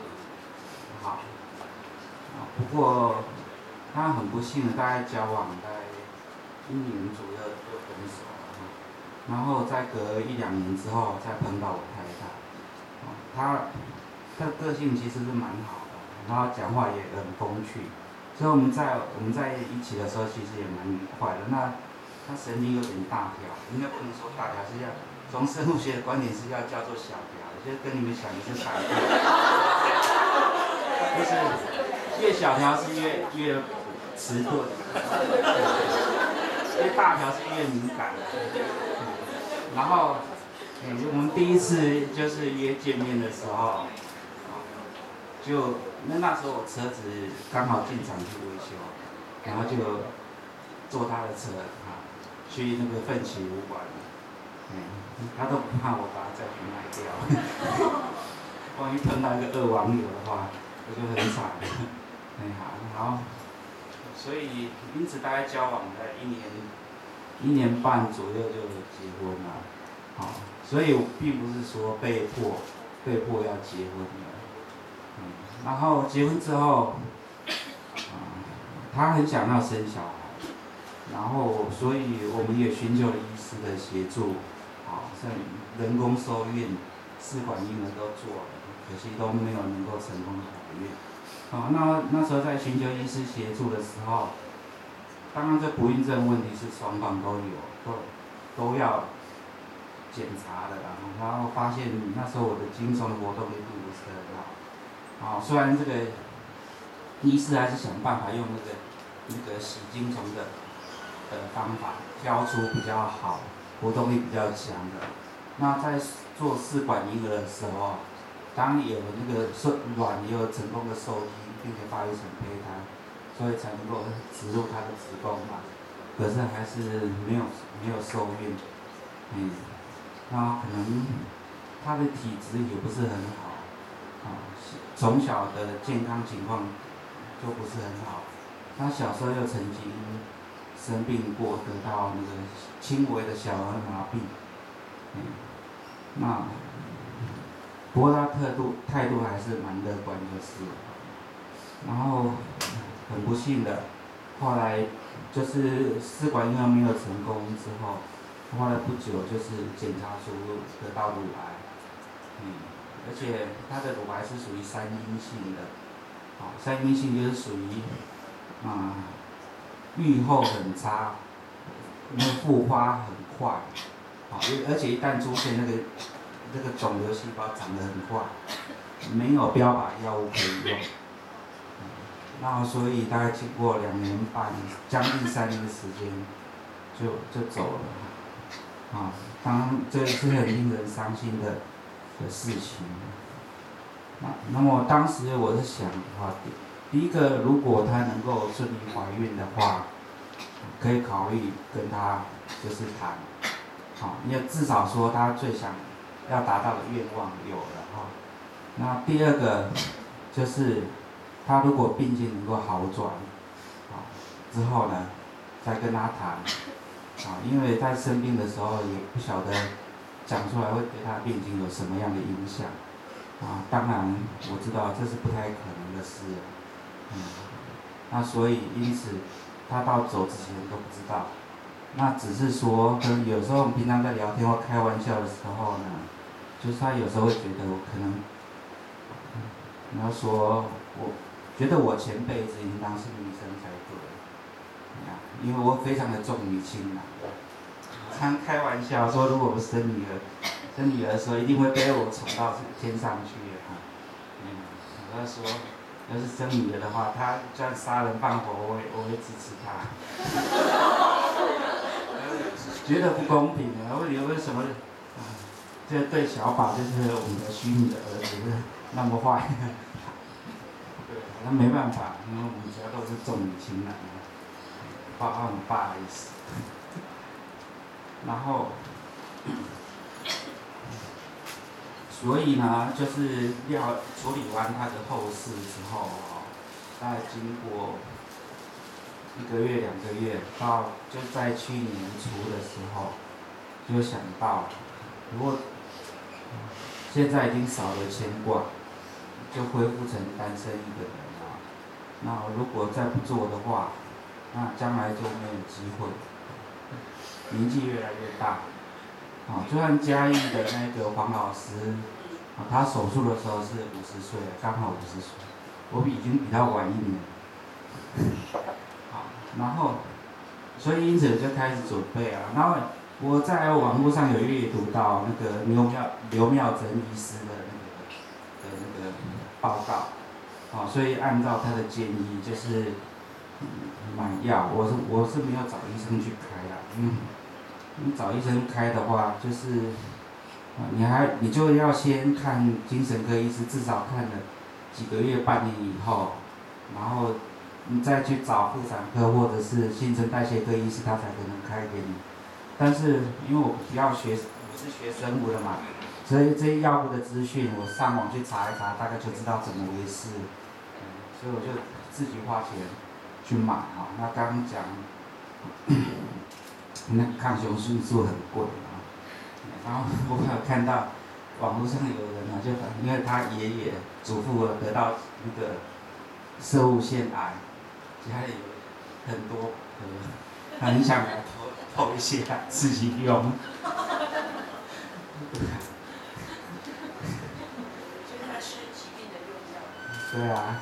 不过他很不幸的大概交往大概1年左右就分手了然后再隔1、2年之后再碰到我太太他的个性其实是蛮好的，然后讲话也很风趣，所以我们在一起的时候其实也蛮愉快的。那他神经有点大条，应该不能说大条，是要从生物学的观点是要叫做小条，就跟你们想的是反过来，就是越小条是越迟钝，越大条是越敏感。然后，我们第一次就是约见面的时候，就那时候我车子刚好进厂去维修，然后就坐他的车去那个奋起武馆，他都不怕我把它再去卖掉，万一碰到一个恶网友的话，我就很惨。然后，所以因此大概交往了1年半左右就结婚了，所以我并不是说被迫要结婚的，然后结婚之后，他很想要生小孩，然后所以我们也寻求了医师的协助，像人工受孕、试管婴儿都做了，可惜都没有能够成功怀孕。那时候在寻求医师协助的时候，当然这不孕症问题是双方都要检查的，然后发现那时候我的精虫的活动力并不是很好，虽然这个医师还是想办法用那个洗精虫的方法挑出比较好、活动力比较强的。那在做试管婴儿的时候，当有那个卵也有成功的受精，并且发育成胚胎，所以才能够植入它的子宫嘛。可是还是没有受孕，那可能他的体质也不是很好，从小的健康情况就不是很好。他小时候又曾经生病过，得到那个轻微的小儿麻痹，那不过他态度还是蛮乐观就是。然后很不幸的，后来就是试管婴儿没有成功之后，后来不久就是检查出得到乳癌，而且他的乳癌是属于3阴性的，3阴性就是属于预后很差，那个复发很快，而且一旦出现那个肿瘤细胞长得很快，没有标靶药物可以用，那所以大概经过2年半，将近3年的时间，就走了，这是很令人伤心的事情。那么当时我是想的话，第一个，如果她能够顺利怀孕的话，可以考虑跟她就是谈，因为至少说她最想要达到的愿望有了那第二个就是她如果病情能够好转，之后呢，再跟她谈，因为在生病的时候也不晓得讲出来会对她病情有什么样的影响，当然我知道这是不太可能的事，那所以因此她到走之前都不知道，那只是说跟有时候我们平常在聊天或开玩笑的时候呢，就是她有时候会觉得我可能，你要说我觉得我前辈子应当是女生才对，因为我非常的重女轻男，常开玩笑说如果我生女儿的时候一定会被我宠到天上去我要说要是生女儿的话，她就算杀人放火我会支持她，觉得不公平为什么这对小宝就是我们的虚拟的儿子那么坏？那没办法，因为我们家都是重女轻男，包括我爸也是。然后，所以呢，就是要处理完他的后事之后，大概经过1个月、2个月，到就在去年初的时候，就想到，如果现在已经少了牵挂，就恢复成单身一个人了。那如果再不做的话，那将来就没有机会。年纪越来越大，就像嘉义的那个黄老师，他手术的时候是50岁，刚好50岁，我已经比他晚1年。然后， 所以因此我就开始准备啊。然后我在网络上有阅读到那个刘妙珍医师的那个报告，所以按照他的建议就是买药，我是没有找医生去开啦，你找医生开的话，就是你就要先看精神科医师，至少看了几个月、半年以后，然后你再去找妇产科或者是新陈代谢科医师，他才可能开给你。但是因为我是学生物的嘛，所以这些药物的资讯我上网去查一查，大概就知道怎么回事。所以我就自己花钱去买哈。那刚刚讲那抗雄激素很贵啊，然后我有看到网络上有人就因为他爷爷祖父得到那个射物腺癌，家里有很多很想来投一些自己用。 所以他吃疾病的用药。 对啊，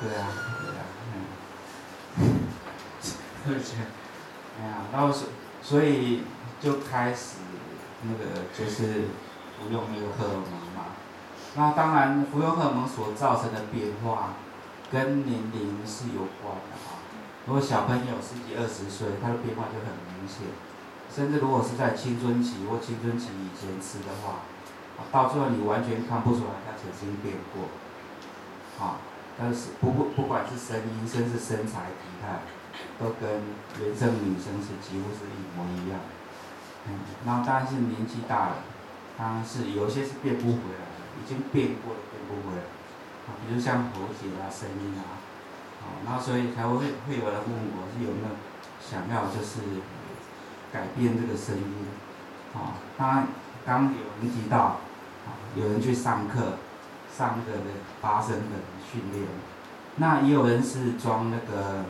然后所以就开始那个就是服用那个荷尔蒙嘛。那当然，服用荷尔蒙所造成的变化跟年龄是有关的啊。如果小朋友10几20岁，他的变化就很明显。甚至如果是在青春期或青春期以前吃的话，到最后你完全看不出来他曾经变过。但是不管是声音，甚至身材体态，都跟原生女生是几乎是一模一样。然后当然是年纪大了，当然是有一些是变不回来的，已经变过了变不回来。比如像喉结啊、声音啊，然后所以才会有人问我是有没有想要就是改变这个声音。当然刚有人提到，有人去上课，上那个发声的训练，那也有人是装那个，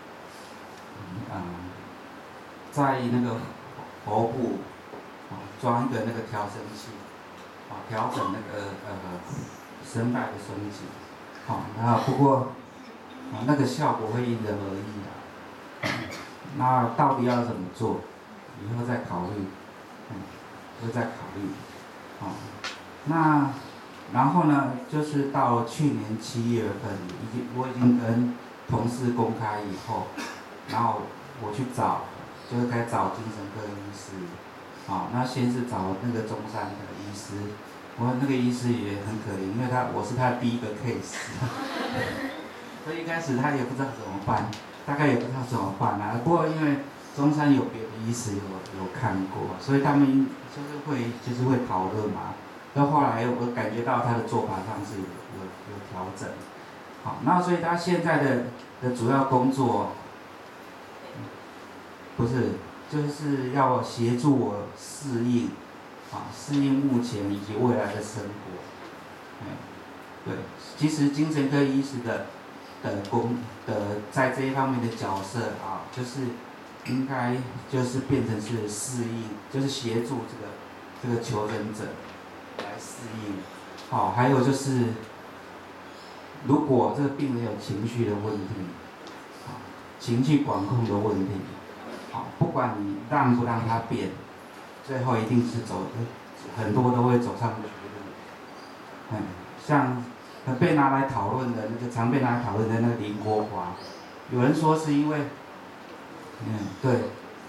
在那个喉部，装一个那个调声器，调整那个声带的松紧，那不过，那个效果会因人而异啊。那到底要怎么做？以后再考虑，那然后呢，就是到去年7月份，我已经跟同事公开以后，然后我去找，就是该找精神科医师，那先是找那个中山的医师，那个医师也很可怜，因为我是他的第一个 case， 所以一开始他也不知道怎么办，大概也不知道怎么办啊。不过因为中山有别的医师有看过，所以他们就是会讨论嘛。到后来我感觉到他的做法上是有调整，那所以他现在的主要工作，不是就是要协助我适应目前以及未来的生活，对，其实精神科医师的在这一方面的角色就是应该就是变成是适应，就是协助这个求诊者来适应。还有就是，如果这个病人有情绪的问题，情绪管控的问题，不管你让不让他变，最后一定是很多都会走上绝路。像常被拿来讨论的那个林国华，有人说是因为，对，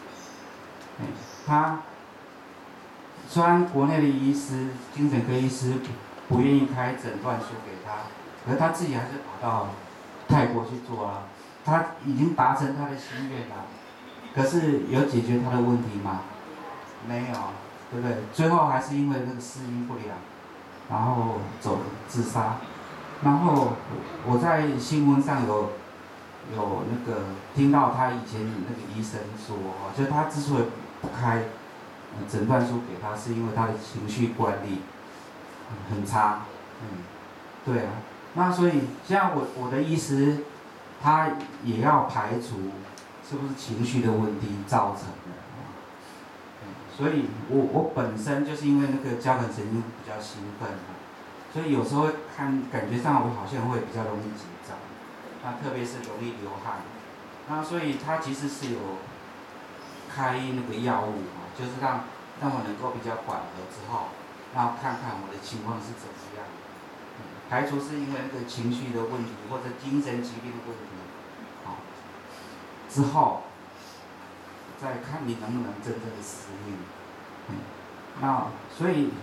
他虽然国内的医师、精神科医师不愿意开诊断书给他，可是他自己还是跑到泰国去做啊。他已经达成他的心愿了，可是有解决他的问题吗？没有，对不对？最后还是因为那个适应不良，然后自杀。然后我在新闻上有那个听到他以前那个医生说，就是他之所以不开诊断书给他，是因为他的情绪管理很差。对啊。那所以像我的医师，他也要排除是不是情绪的问题造成的。所以我本身就是因为那个交感神经比较兴奋，所以有时候感觉上我好像会比较容易紧张，那特别是容易流汗，那所以他其实是有开那个药物啊，就是让我能够比较缓和之后，然后看看我的情况是怎么样，排除是因为那个情绪的问题或者精神疾病的问题，好，之后再看你能不能真正的适应，那所以。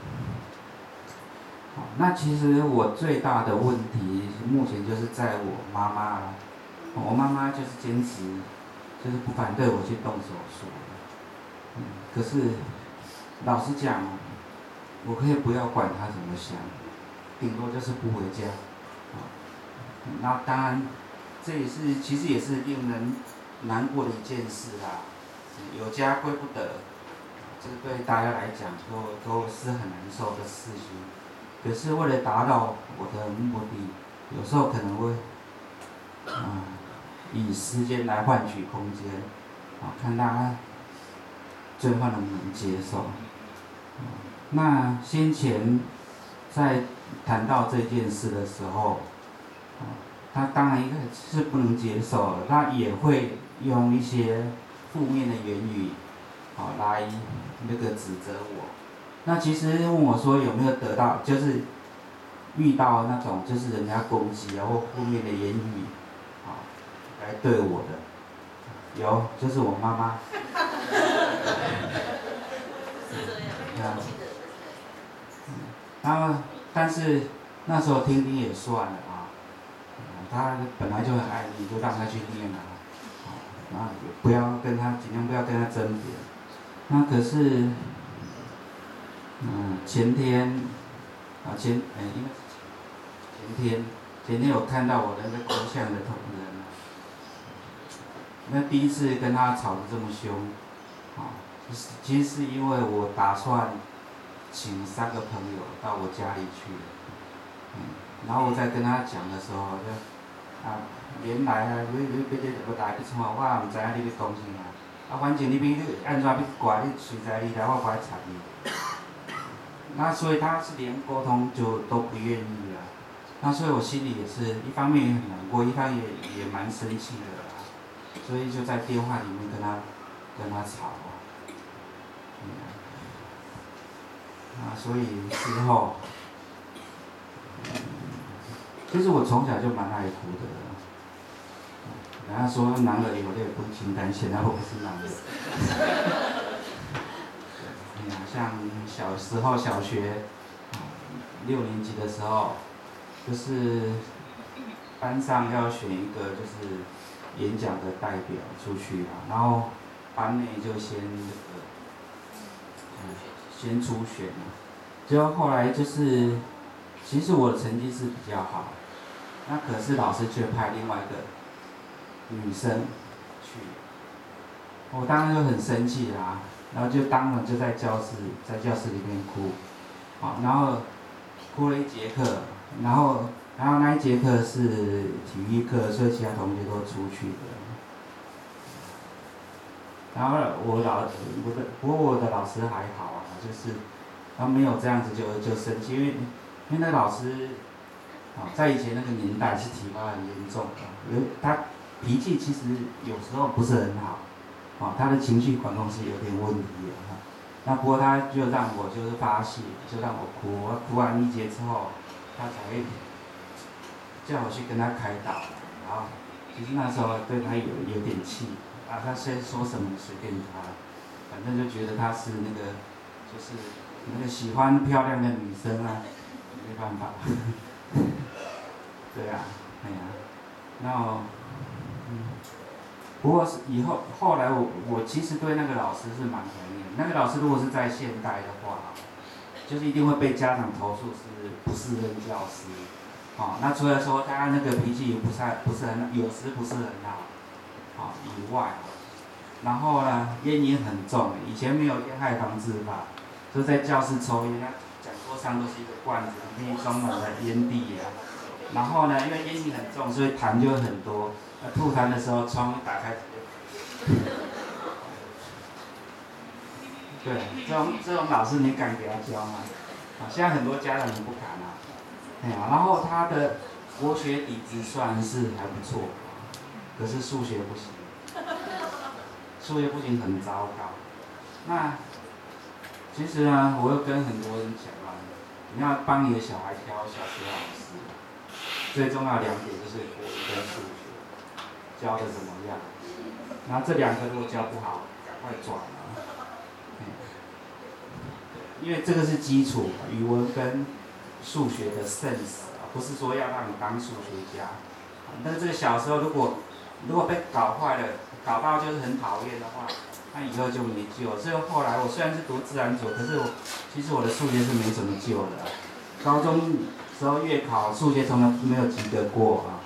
那其实我最大的问题目前就是在我妈妈，我妈妈就是坚持，就是不反对我去动手术，可是老实讲，我可以不要管她怎么想，顶多就是不回家，那当然，这也是其实也是令人难过的一件事啦，有家归不得，这个对大家来讲都是很难受的事情。可是为了达到我的目的，有时候可能会，以时间来换取空间，看大家最后能不能接受。那先前在谈到这件事的时候，他当然一个是不能接受，他也会用一些负面的言语，来那个指责我。那其实问我说有没有得到，就是遇到那种就是人家攻击啊或负面的言语，来对我的，有，就是我妈妈。然后，但是那时候听听也算了啊，他本来就很爱你，就让他去念啊，然后也不要跟他尽量不要跟他争辩。那可是。前天有看到我的那个头像的同仁，那第一次跟他吵得这么凶，其实是因为我打算请3个朋友到我家里去，然后我在跟他讲的时候，原来啊，你要来去创，我也唔知影你要讲啥，反正你要安怎要挂，你随在你来，我不爱插你。那所以他是连沟通就都不愿意了，那所以我心里也是一方面也很难过，一方面也蛮生气的啦，所以就在电话里面跟他吵所以之后，其实我从小就蛮爱哭的，人家说男儿有泪不轻弹，显然我不是男儿。像小时候小学6年级的时候，就是班上要选一个就是演讲的代表出去然后班内就先初选结果后来就是，其实我的成绩是比较好，那可是老师却派另外一个女生去，我当然就很生气啦。然后就当场就在教室里面哭，然后哭了1节课，然后那1节课是体育课，所以其他同学都出去的。然后不过我的老师还好就是他没有这样子就生气，因为那个老师，在以前那个年代是体罚很严重的，他脾气其实有时候不是很好。他的情绪管控是有点问题的那不过他就让我就是发泄，就让我哭，我哭完1节之后，他才会叫我去跟他开导，然后其实那时候对他有点气，他先说什么随便他，反正就觉得他是那个就是那个喜欢漂亮的女生没办法，对然后不过后来我其实对那个老师是蛮怀念。那个老师如果是在现代的话，就是一定会被家长投诉是不适任教师。那除了说他那个脾气不是很，有时不是很好，以外，然后呢烟瘾很重，以前没有烟害防治法，就在教室抽烟，讲桌上都是一个罐子，里面装满了烟蒂然后呢，因为烟瘾很重，所以痰就会很多。吐痰的时候，窗一打开，对，这种老师你敢给他教吗？现在很多家长也不敢然后他的国学底子算是还不错，可是数学不行。 数学不仅很糟糕，那其实呢，我又跟很多人讲啊，你要帮你的小孩挑小学老师，最重要2点就是国语跟数学教的怎么样，然后这2个如果教不好，赶快转啊，因为这个是基础，语文跟数学的生死啊，不是说要让你当数学家，但是这个小时候如果被搞坏了，搞到就是很讨厌的话，那以后就没救。所以后来我虽然是读自然组，可是其实我的数学是没什么救的。高中时候月考数学从来没有及格过啊，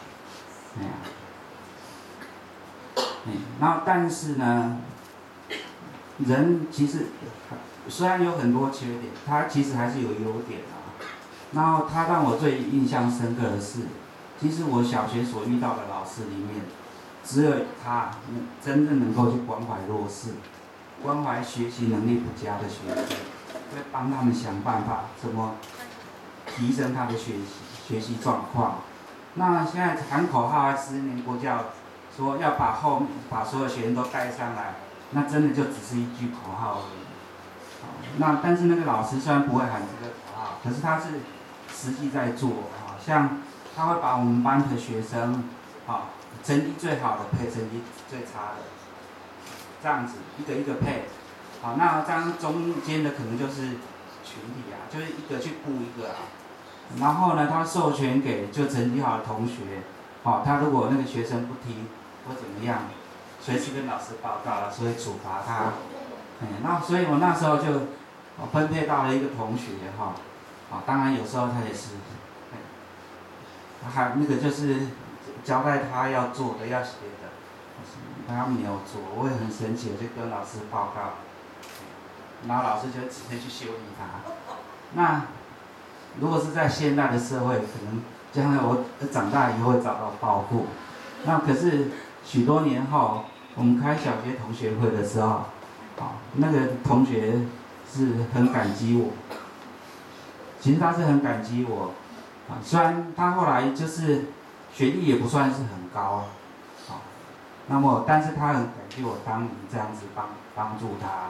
然后但是呢，人其实虽然有很多缺点，他其实还是有优点啊。然后他让我最印象深刻的是，其实我小学所遇到的老师里面，只有他真正能够去关怀弱势，关怀学习能力不佳的学生，会帮他们想办法怎么提升他的学习状况。那现在喊口号啊，10年国教说要把所有学生都带上来，那真的就只是一句口号而已。那但是那个老师虽然不会喊这个口号，可是他是实际在做啊，像他会把我们班的学生成绩最好的配成绩最差的，这样子一个一个配，好，那这样中间的可能就是群体啊，就是一个去顾一个啊。然后呢，他授权给就成绩好的同学，他如果那个学生不听或怎么样，随时跟老师报告了，所以处罚他。那所以我那时候就分配到了一个同学当然有时候他也是，还那个就是交代他要做的要写的，他没有做，我也很生气，我就跟老师报告，然后老师就直接去修理他。那如果是在现代的社会，可能将来我长大以后会遭到报复。那可是许多年后，我们开小学同学会的时候，那个同学是很感激我。其实他是很感激我，虽然他后来就是学历也不算是很高，那么但是他很感激我当年这样子帮助他，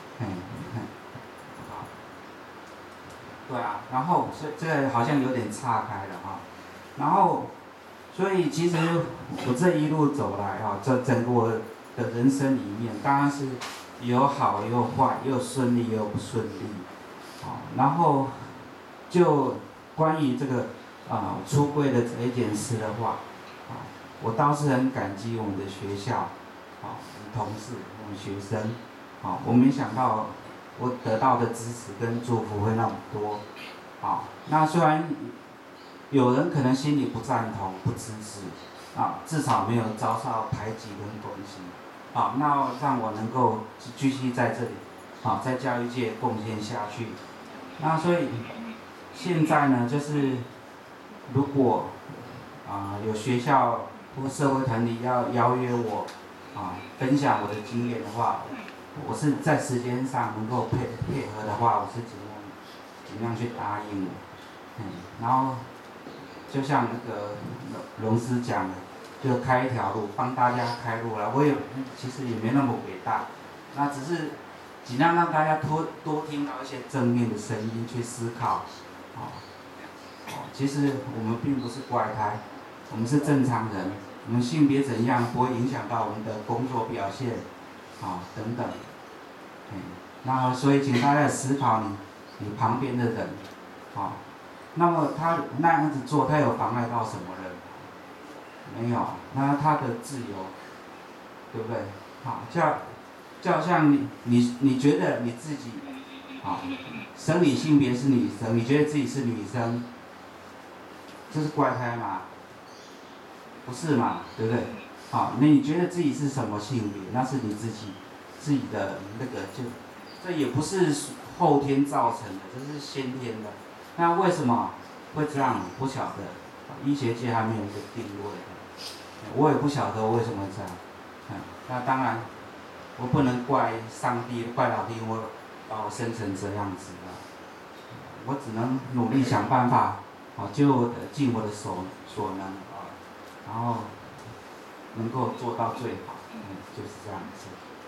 对啊，然后这个好像有点岔开了然后所以其实我这一路走来这整个我的人生里面，当然是有好也有坏，也有顺利也有不顺利，然后就关于这个出柜的这一件事的话，我倒是很感激我们的学校，我们同事，我们学生，我没想到我得到的支持跟祝福会那么多，那虽然有人可能心里不赞同、不支持，至少没有遭受排挤跟攻击，那让我能够继续在这里，在教育界贡献下去。那所以现在呢，就是如果有学校或社会团体要邀约我分享我的经验的话，我是在时间上能够配合的话，我是尽量去答应的。然后就像那个龙师讲的，就开一条路，帮大家开路了。我也其实也没那么伟大，那只是尽量让大家多听到一些正面的声音去思考。其实我们并不是怪胎，我们是正常人，我们性别怎样不会影响到我们的工作表现，等等。那所以请大家思考你旁边的人，那么他那样子做，他有妨碍到什么人？没有，那他的自由，对不对？就好像你觉得你自己，生理性别是女生，你觉得自己是女生，这是怪胎吗？不是嘛，对不对？那你觉得自己是什么性别？那是你自己的那个这也不是后天造成的，这是先天的。那为什么会这样？不晓得，医学界还没有一个定论，我也不晓得为什么这样。那当然，我不能怪上帝、怪老天，把我生成这样子的，我只能努力想办法，就尽我的所能然后能够做到最好，就是这样子。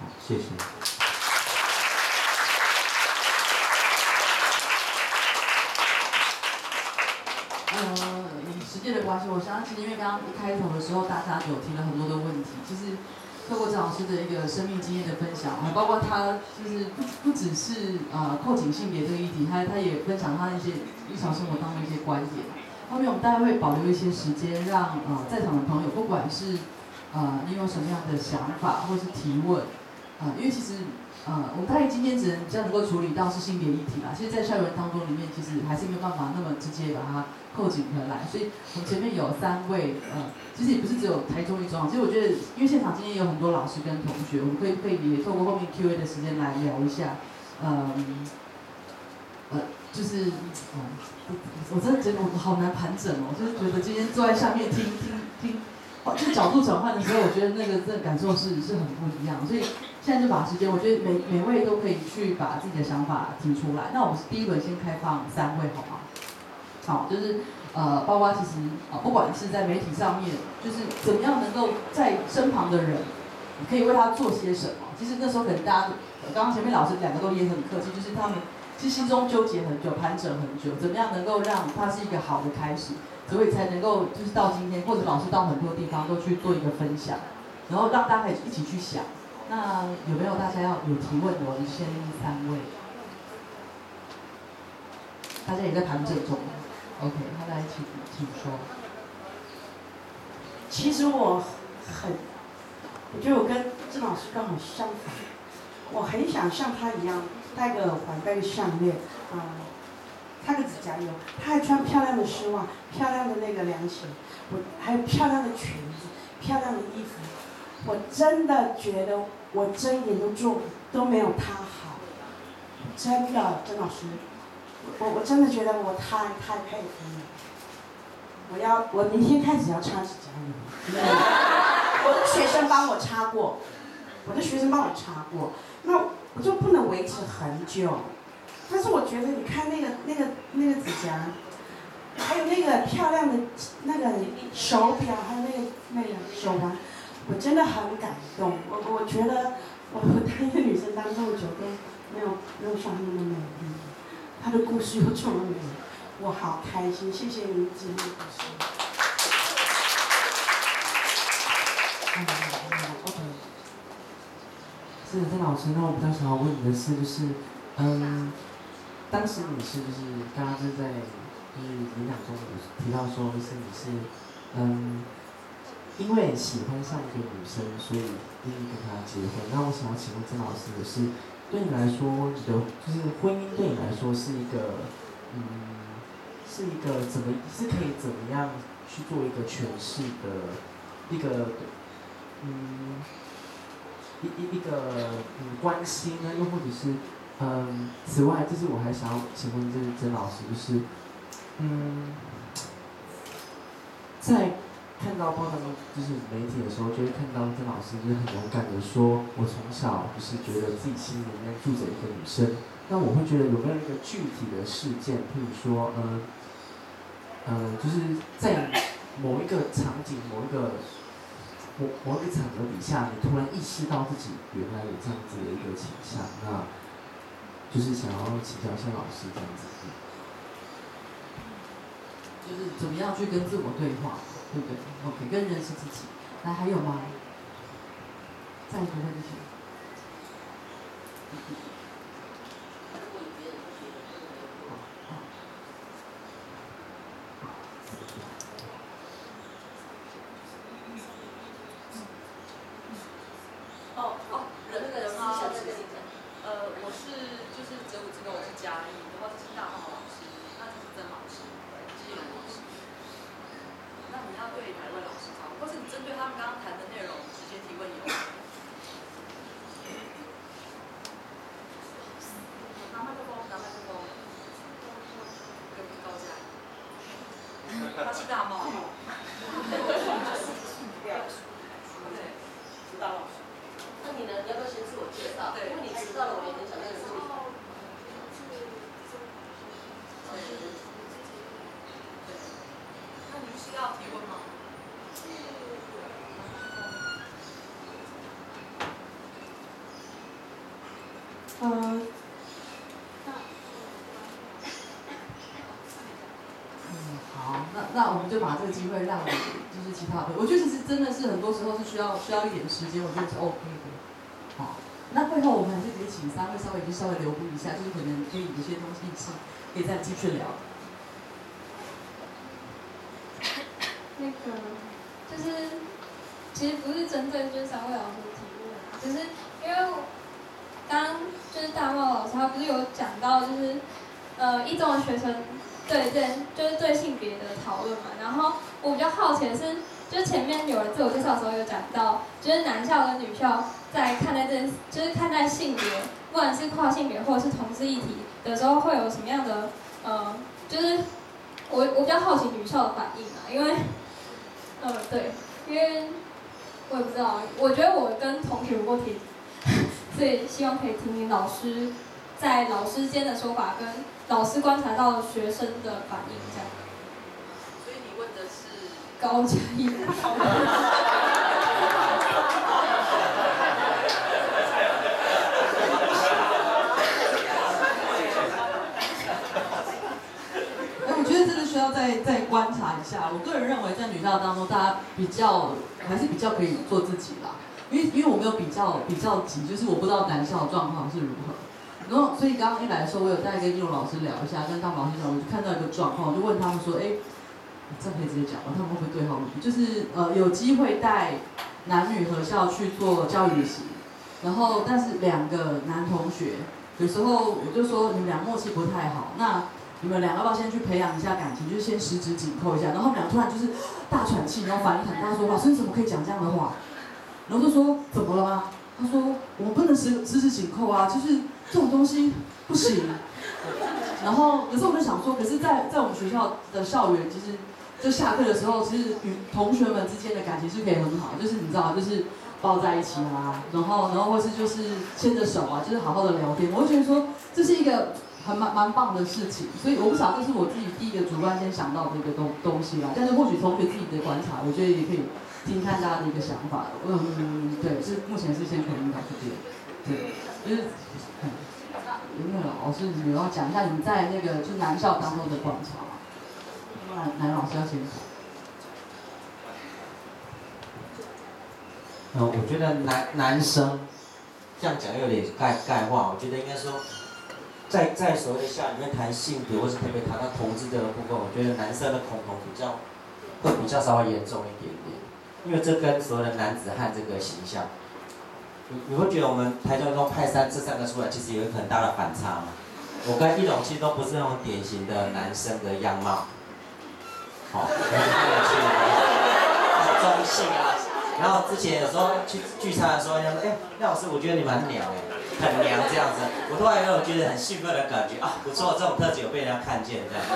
谢谢。 以时间的关系，我相信，因为刚刚一开头的时候，大家有提了很多的问题，其实透过郑老师的一个生命经验的分享，包括他就是不只是扣紧性别这个议题，他也分享他一些日常生活当中的一些观点。后面我们大概会保留一些时间，让在场的朋友，不管是你有什么样的想法或是提问，因为其实我们大概今天只能比较能够处理到是性别议题啦。其实，在校园当中里面，其实还是没有办法那么直接把它扣紧回来。所以我们前面有3位，其实也不是只有台中一中啊。其实我觉得，因为现场今天有很多老师跟同学，我们可以也透过后面 Q&A 的时间来聊一下，就是我真的觉得我好难盘整哦，就是觉得今天坐在下面听，就角度转换的时候，我觉得那个感受是很不一样。所以现在就把时间，我觉得每位都可以去把自己的想法提出来。那我们第一轮先开放3位，好吗？好，就是包括其实不管是在媒体上面，就是怎么样能够在身旁的人，你可以为他做些什么。其实那时候可能大家刚刚前面老师2个都也很客气，就是他们其实心中纠结很久，盘整很久，怎么样能够让它是一个好的开始，所以才能够就是到今天，或者老师到很多地方都去做一个分享，然后让大家可以一起去想。那有没有大家有提问的？我们先3位，大家也在盘整中。OK， 好，来请说。 其实我觉得我跟郑老师刚好相反，我很想像他一样戴个耳环，戴个项链，擦个指甲油，他还穿漂亮的丝袜，漂亮的那个凉鞋，还有漂亮的裙子，漂亮的衣服。我真的觉得我这一点都没有他好，真的，郑老师，我真的觉得我太佩服你。我明天开始要擦指甲油，我的学生帮我擦过，那我就不能维持很久。但是我觉得你看那个指甲，还有那个漂亮的那个手表，还有那个手环，我真的很感动。我觉得我当一个女生当这么久都没有像她那么美丽，她的故事又这么美，我好开心，谢谢您今天的故事。 OK， 是郑老师，那我比较想要问你的是，就是当时你是就是刚刚就是在演讲中有提到说，就是你是因为喜欢上一个女生，所以愿意跟她结婚。那我想要请问郑老师的是，对你来说，你的就是婚姻对你来说是一个是可以怎么样去做一个诠释的一个关系呢？又或者是此外，就是我还想要请问就是曾老师，就是在看到报道就是媒体的时候，就会看到曾老师就是很勇敢的说，我从小就是觉得自己心里面住着一个女生。那我会觉得有没有一个具体的事件，譬如说就是在某一个场景、某一个场合底下，你突然意识到自己原来有这样子的一个倾向，那就是想要请教一下老师这样子。 就是怎么样去跟自我对话，对不对 ？OK， 跟认识自己。来，还有吗？再一个问题。 我是就是只有这个，我是嘉义，然后这是大浩老师，那这是曾老师，这是刘老师。那你要对哪位老师讲，或是你针对他们刚刚谈的内容直接提问也 OK。拿麦克风，跟高嘉，他是大猫。对，指导老师。 那你呢？你要不要先自我介绍？ 对， 因为你知道了，我也很想认识你。 那你是要提问吗？ 好，那我们就把这个机会让就是其他朋友，我觉得其实真的是很多时候是需要一点时间，我觉得是 OK 的。好，那会后我们还是可以请3位稍微留步一下，就是可能可以有些东西是可以再继续聊。 那个就是其实不是针对就是3位老师的题目，就是因为刚就是大茂老师他不是有讲到就是一中的学生就是对性别的讨论嘛，然后我比较好奇的是，就是前面有人自我介绍的时候有讲到，就是男校跟女校在看待就是看待性别，不管是跨性别或者是同志议题的时候，会有什么样的就是我比较好奇女校的反应啊，因为对，因为我也不知道，我觉得我跟同学不过题，所以希望可以听听老师在老师间的说法跟老师观察到学生的反应这样。 所以你问的是高加一。 我觉得这个需要再观察一下。我个人认为，在女校当中，大家还是比较可以做自己啦。因为我没有比较急，就是我不知道男校的状况是如何。然后，所以刚刚一来的时候，我有大概跟应用老师聊一下，跟当老师聊，我就看到一个状况，我就问他们说，这可以直接讲吗？他们会不会对号入座？就是有机会带男女合校去做教育旅行，然后但是2个男同学，有时候我就说你们俩默契不太好，那你们2个要不要先去培养一下感情，就是先十指紧扣一下，然后他们俩突然就是大喘气，然后反应很大，说老师你怎么可以讲这样的话？然后就说怎么了吗？他说我们不能十指紧扣啊，就是这种东西不行。然后可是我就想说，可是在我们学校的校园，其实就下课的时候，其实与同学们之间的感情是可以很好，就是你知道，就是抱在一起啊，然后或是就是牵着手啊，就是好好的聊天。我会觉得说这是一个蛮棒的事情，所以我不晓得这是我自己第一个主观先想到的一个东西啦。但是或许同学自己的观察，我觉得也可以听看大家的一个想法。对，是目前是先肯定到这边。对，就是有没有老师你们要讲一下你们在那个就是男校当中的观察吗？男老师要先讲。 我觉得男生这样讲有点概化，我觉得应该说。在所谓的校里面谈性别，或是特别谈到同志这个部分，我觉得男生的恐同会比较稍微严重一点点，因为这跟所谓的男子汉这个形象，你会觉得我们台中派这3个出来，其实有一个很大的反差嘛。我跟一龙其实都不是那种典型的男生的样貌，好，很中性啊。然后之前有时候去聚餐的时候，人家说，廖老师，我觉得你蛮娘很娘这样子，我突然有觉得很兴奋的感觉啊，不错，这种特质有被人家看见这样。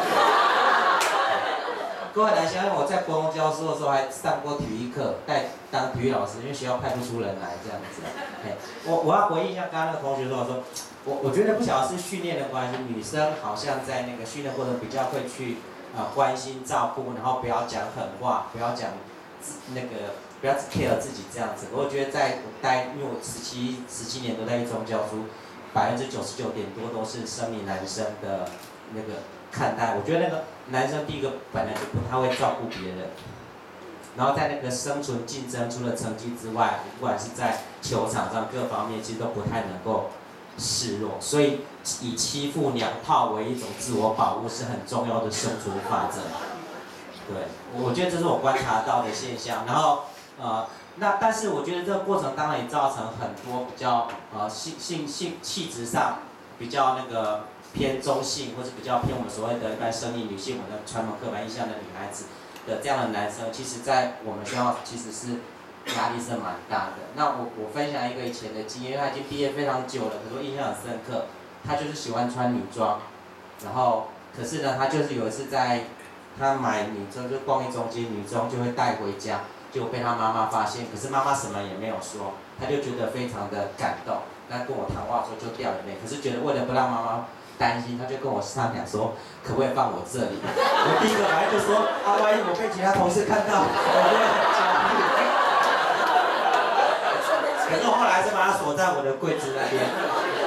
各位男生，因为我在国中教书的时候还上过体育课，当体育老师，因为学校派不出人来这样子。我要回应一下刚刚那个同学说，我觉得不晓得是训练的关系，女生好像在那个训练过程比较会去关心照顾，然后不要讲狠话，不要讲那个。不要只 care 自己这样子，我觉得因为我17年都在一中教书，99.多都是生理男生的那个看待。我觉得那个男生第一个本来就不太会照顾别人，然后在那个生存竞争除了成绩之外，不管是在球场上各方面，其实都不太能够示弱，所以以欺负娘炮为一种自我保护是很重要的生存法则。对，我觉得这是我观察到的现象，然后。但是我觉得这个过程当然也造成很多比较性气质上比较那个偏中性，或者比较偏我们所谓的一般生理女性，我们的传统刻板印象的女孩子的这样的男生，其实在我们学校其实是压力是蛮大的。那我分享一个以前的经验，因为他已经毕业非常久了，可是我印象很深刻。他就是喜欢穿女装，然后可是呢，他就是有一次他买女装就逛一中街，女装就会带回家。就被他妈妈发现，可是妈妈什么也没有说，他就觉得非常的感动。那跟我谈话的时候就掉眼泪，可是觉得为了不让妈妈担心，他就跟我商量说，可不可以放我这里？我第一个反应就说，万一我被其他同事看到，我会很焦虑。可是我后来还是把它锁在我的柜子那边。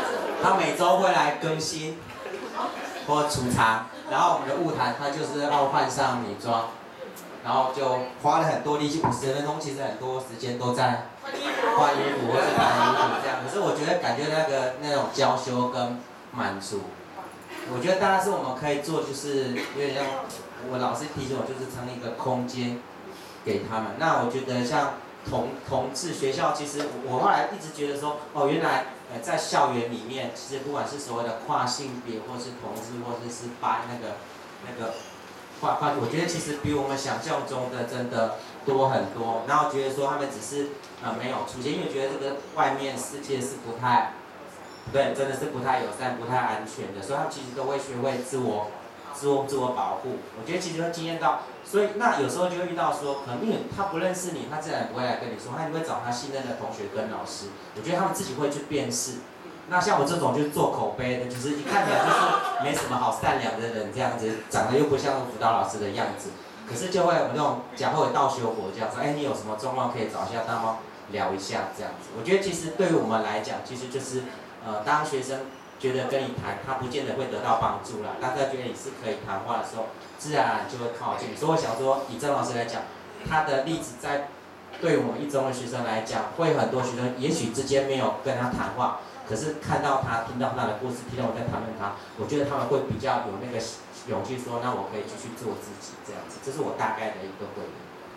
他每周会来更新或储藏，然后我们的舞台他就是要换上女装，然后就花了很多力气，50分钟其实很多时间都在换衣服或者换衣服这样。可是我觉得感觉那种娇羞跟满足，我觉得大概是我们可以做，就是有点像我老师提醒我，就是成立一个空间给他们。那我觉得像同志学校，其实我后来一直觉得说，哦，原来在校园里面，其实不管是所谓的跨性别，或是同志，或者是那个我觉得其实比我们想象中的真的多很多。然后觉得说他们只是没有出现，因为觉得这个外面世界是不太，对，真的是不太友善、不太安全的，所以他们其实都会学会自我保护。我觉得其实会经验到，所以那有时候就会遇到说，可能因为他不认识你，他自然不会来跟你说，他就会找他信任的同学跟老师。我觉得他们自己会去辨识。那像我这种就是做口碑的，就是一看起来就是没什么好善良的人这样子，长得又不像辅导老师的样子，可是就会有那种假后倒修活这样说，哎，你有什么状况可以找一下大猫聊一下这样子。我觉得其实对于我们来讲，其实就是当学生觉得跟你谈，他不见得会得到帮助啦，但他觉得你是可以谈话的时候，自然而然就会靠近。所以我想说，以郑老师来讲，他的例子在对我们一中的学生来讲，会很多学生也许之间没有跟他谈话。可是看到他，听到他的故事，听到我在谈论他，我觉得他们会比较有那个勇气说，那我可以继续做自己这样子，这是我大概的一个回应。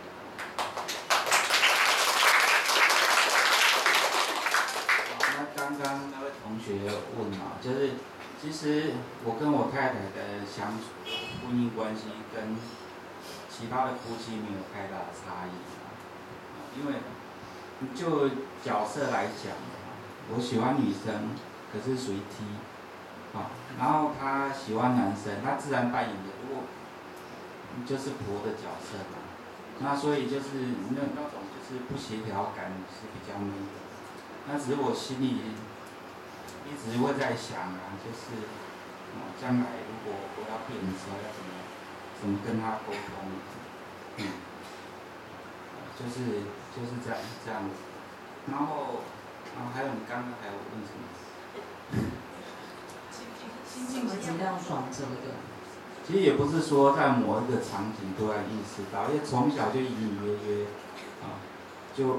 那刚刚那位同学问嘛，就是其实我跟我太太的相处婚姻关系跟其他的夫妻没有太大的差异，因为就角色来讲。我喜欢女生，可是属于 T， 然后他喜欢男生，他自然扮演的就是婆的角色嘛，那所以就是那种就是不协调感是比较没的，那只是我心里一直会在想啊，就是将来如果我要变的时候要怎么跟他沟通，就是这样子，然后还有你刚刚还有问什么？ 心境是怎么样转折的？ 其实也不是说在某一个场景突然意识到，因为从小就隐隐约约，就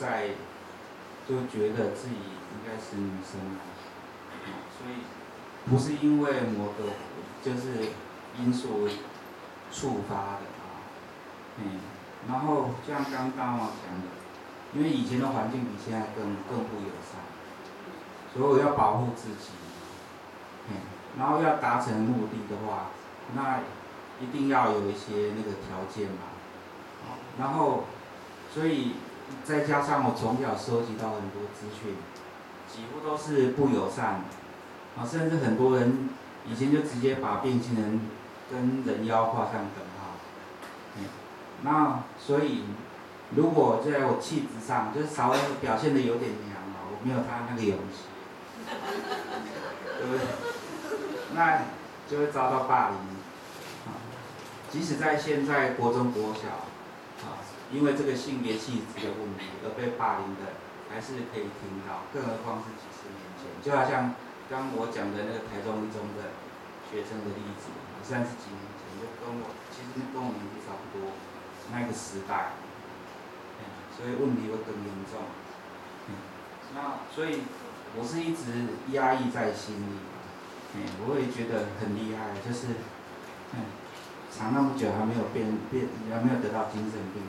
觉得自己应该是女生，所以不是因为某个就是因素触发的然后像刚刚我讲的。因为以前的环境比现在更不友善，所以我要保护自己，然后要达成目的的话，那一定要有一些那个条件嘛，然后，所以再加上我从小收集到很多资讯，几乎都是不友善的，甚至很多人以前就直接把变性人跟人妖画上等号，那所以。如果在我气质上，就是稍微表现的有点娘我没有他那个勇气，对不对？那就会遭到霸凌。即使在现在国中国小，因为这个性别气质的问题而被霸凌的，还是可以听到，更何况是几十年前。就好像刚我讲的那个台中一中的学生的例子，30几年前就其实跟我年纪差不多，那个时代。所以问题会更严重，那所以我是一直压抑在心里，我也觉得很厉害，就是，藏那么久还没有还没有得到精神病，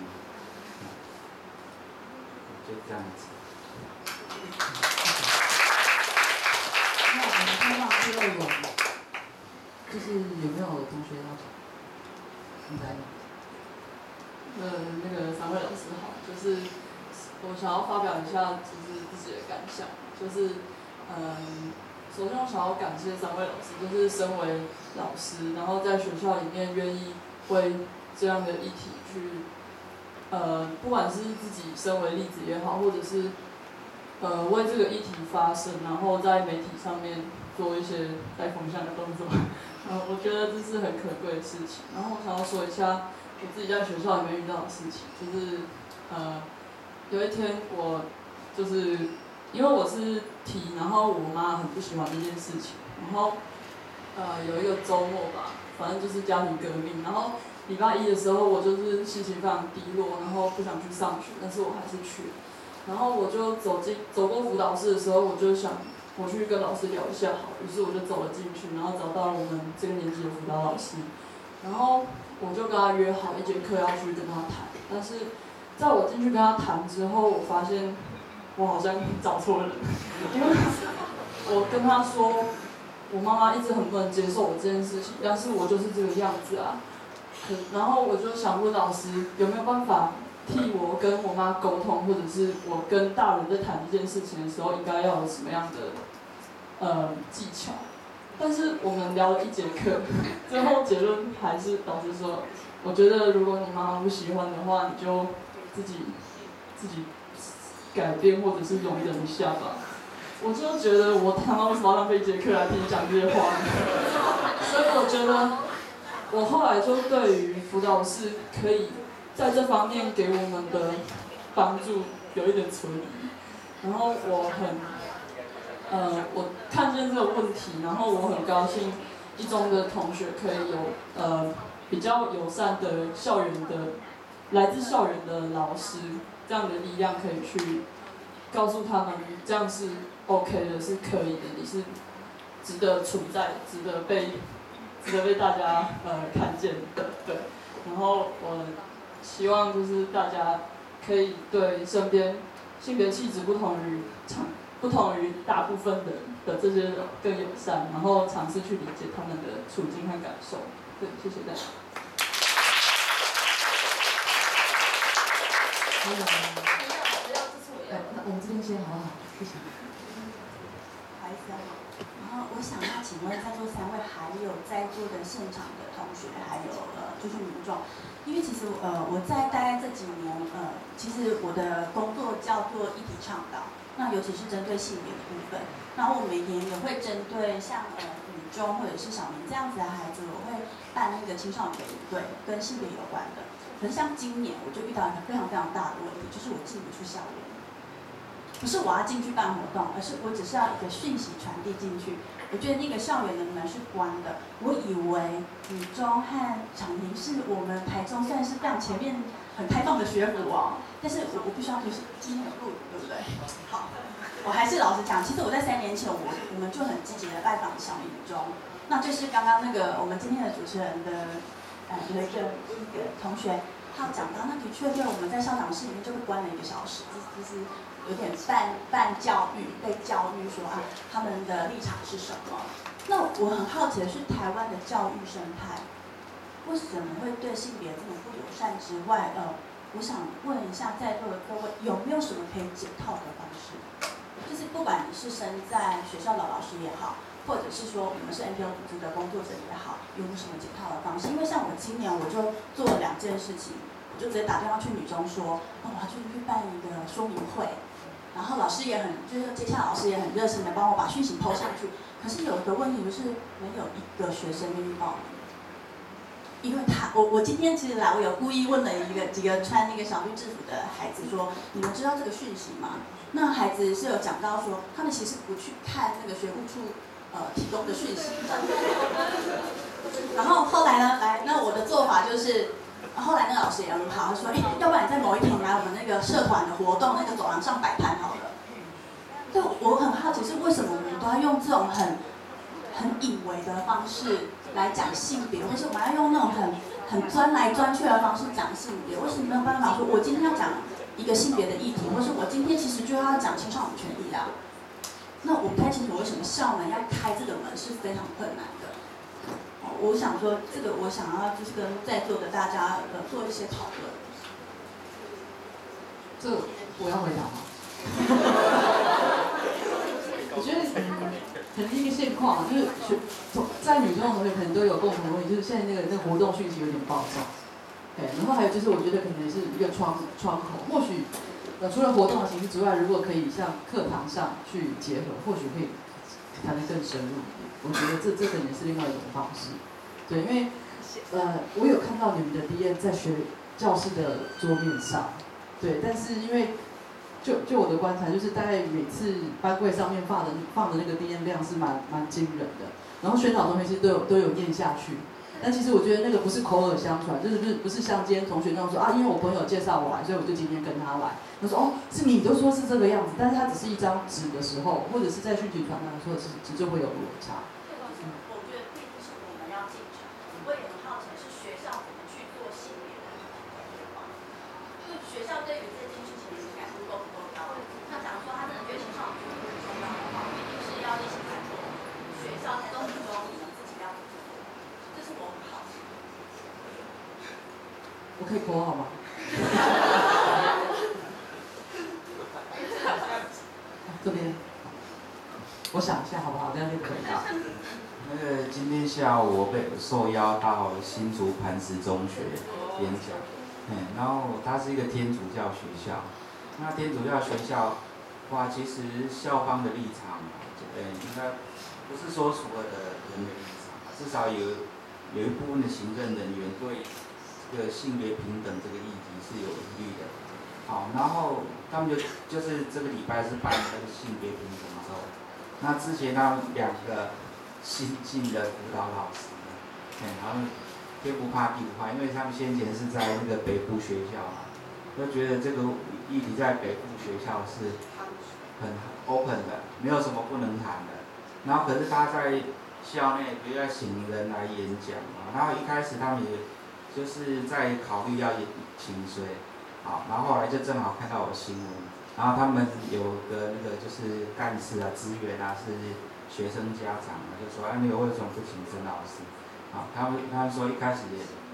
就这样子。 那我们开放第2轮，就是有没有同学要讲？你来。 那个3位老师好，就是我想要发表一下就是自己的感想，就是首先我想要感谢3位老师，就是身为老师，然后在学校里面愿意为这样的议题去不管是自己身为例子也好，或者是为这个议题发声，然后在媒体上面做一些带风向的动作，我觉得这是很可贵的事情。然后我想要说一下。我自己在学校里面遇到的事情，就是有一天我就是因为我是 T， 然后我妈很不喜欢这件事情，然后有一个周末吧，反正就是家庭革命，然后礼拜一的时候我就是心情非常低落，然后不想去上学，但是我还是去了，然后我就走过辅导室的时候，我就想我去跟老师聊一下好，于是我就走了进去，然后找到了我们这个年级的辅导老师，然后我就跟他约好一节课要去跟他谈，但是在我进去跟他谈之后，我发现我好像找错人，因为我跟他说，我妈妈一直很不能接受我这件事情，但是我就是这个样子啊。然后我就想问老师，有没有办法替我跟我妈沟通，或者是我跟大人在谈这件事情的时候，应该要有什么样的技巧？但是我们聊了一节课，最后结论还是老师说，我觉得如果你妈妈不喜欢的话，你就自己改变或者是容忍一下吧。我就觉得我他妈为什么要浪费一节课来听你讲这些话呢？所以我觉得我后来就对于辅导室可以在这方面给我们的帮助有一点存疑。然后我看见这个问题，然后我很高兴一中的同学可以有比较友善的来自校园的老师这样的力量，可以去告诉他们这样是 OK 的，是可以的，你是值得存在，值得被大家看见的，对。然后我希望就是大家可以对身边性别气质不同于大部分的这些人更友善，然后尝试去理解他们的处境和感受。对，谢谢大家。还有吗？我们这边先好不好？谢谢。 不好意思啊。然后我想要请问在座3位，还有在座的现场的同学，还有就是民众，因为其实我在大概这几年其实我的工作叫做议题倡导，那尤其是针对性别的部分，然后我每年也会针对像女中或者是小明这样子的孩子，我会办那个青少年的营队，跟性别有关的。可是像今年我就遇到一个非常非常大的问题，就是我进不去校园。不是我要进去办活动，而是我只是要一个讯息传递进去。我觉得那个校园的门是关的。我以为女中和长宁是我们台中算是非常前面很开放的学府哦，但是我必须要就是今天有录影，对不对？好，我还是老实讲，其实我在3年前我们就很积极的拜访小明女中，那就是刚刚那个我们今天的主持人的有一个同学。他讲到，那的确对我们在校长室里面就会关了1个小时，就是有点半教育，被教育说啊他们的立场是什么。那我很好奇的是，台湾的教育生态为什么会对性别这么不友善之外，我想问一下在座的各位，有没有什么可以解套的方式？就是不管你是身在学校的老师也好，或者是说我们是 NPO 组织的工作者也好，有没有什么解套的方式？因为像我今年我就做了2件事情，我就直接打电话去女中说，我要去办一个说明会，然后老师也就是接下来老师也很热心的帮我把讯息抛上去。可是有一个问题就是没有1个学生愿意报名，因为我今天其实来，我有故意问了几个穿那个小绿制服的孩子说，你们知道这个讯息吗？那孩子是有讲到说，他们其实不去看那个学务处提供的讯息。然后后来呢，那我的做法就是，后来那个老师也很好，他说，要不然你在某一天来我们那个社团的活动那个走廊上摆摊好了。对，我很好奇是为什么我们都要用这种很隐微的方式来讲性别，或是我们要用那种很钻来钻去的方式讲性别？为什么没有办法说，我今天要讲一个性别的议题，或是我今天其实就要讲青少年权益啊？那我不太清楚为什么校门要开这个门是非常困难的。我想说，这个我想要就是跟在座的大家做一些讨论。 这我要回答吗？我觉得肯定一个现况，就是在女中的同学可能都有共同的问题，就是现在那个活动讯息有点爆炸。然后还有就是我觉得可能是一个窗口，或许除了活动的形式之外，如果可以像课堂上去结合，或许可以谈得更深入一点。我觉得这可能是另外一种方式。对，因为我有看到你们的 DM 在教室的桌面上，对，但是因为就我的观察，就是大概每次班柜上面放的那个 DM 量是蛮惊人的，然后宣导东西其实都有念下去。但其实我觉得那个不是口耳相传，就是不是像今天同学那样说啊，因为我朋友介绍我来，所以我就今天跟他来。他说哦，是你都说是这个样子，但是它只是一张纸的时候，或者是在讯息传达的时候，其实就会有落差。 我觉得并不是我们要进场，我也很好奇是学校怎么去做性别的对话。就学校对于这件事情的敏感度够不够高？那假如说他真的觉得青少年很重要的话，一定是要一起来做。学校都很重你们自己要怎么做，这是我很好奇。 我可以播好吗？这边，我想一下好不好？这样就可以了。 那个今天下午我被受邀到新竹磐石中学演讲，然后它是一个天主教学校。那天主教学校，哇，其实校方的立场，应该不是说所有的人的立场，至少有一部分的行政人员对这个性别平等这个议题是有疑虑的。好，然后他们就是这个礼拜是办那个性别平等周。那之前他们2个新进的辅导老师，他们天不怕地不怕，因为他们先前是在那个北部学校嘛，都觉得这个议题在北部学校是很 open 的，没有什么不能谈的。然后可是他在校内不要请人来演讲嘛，然后一开始他们也就是在考虑要请谁。好，然后后来就正好看到我的新闻，然后他们有个那个就是干事啊、职员啊是学生家长啊，就说你为什么不请曾老师？好，他们说一开始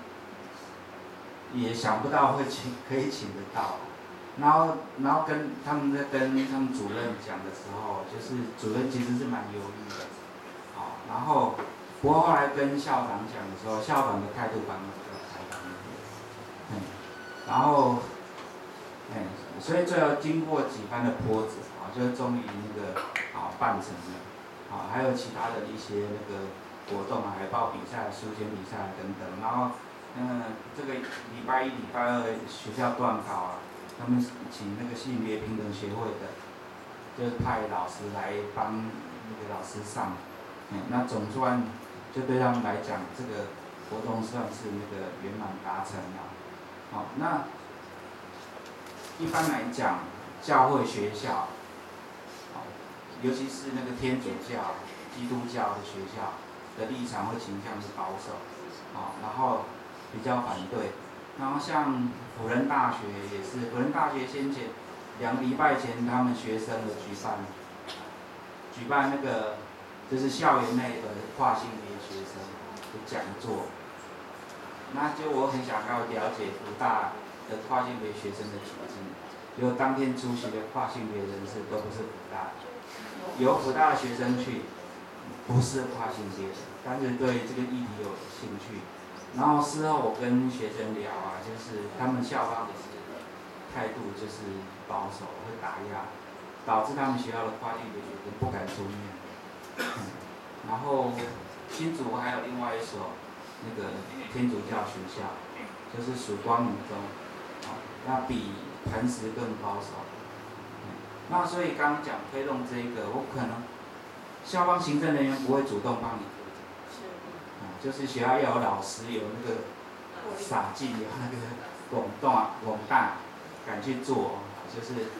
也想不到可以请得到，然后跟他们主任讲的时候，就是主任其实是蛮犹豫的，好，然后不过后来跟校长讲的时候，校长的态度反而比较开放一点，然后。所以最后经过几番的波折，就终于那个办成了，还有其他的一些那个活动啊，海报比赛、书签比赛等等。然后，这个礼拜1、礼拜2学校段考啊，他们请那个性别平等协会的，就是派老师来帮那个老师上，那总算就对他们来讲，这个活动算是那个圆满达成了。好，那。一般来讲，教会学校，尤其是那个天主教、基督教的学校的立场会倾向是保守，然后比较反对。然后像辅仁大学也是，辅仁大学先前2个礼拜前，他们学生的举办那个就是校园内的跨性别学生的讲座。那就我很想要了解辅大的跨性别学生的处境，结果当天出席的跨性别人士都不是辅大的，有辅大的学生去，不是跨性别的，但是对这个议题有兴趣。然后事后我跟学生聊啊，就是他们校方的态度就是保守，会打压，导致他们学校的跨性别学生不敢出面。然后新竹还有另外一所那个天主教学校，就是曙光女中。那比磐石更保守，那所以刚刚讲推动这个，我可能校方行政人员不会主动帮你推，就是学校要有老师有那个洒劲，有那个广大敢去做，就是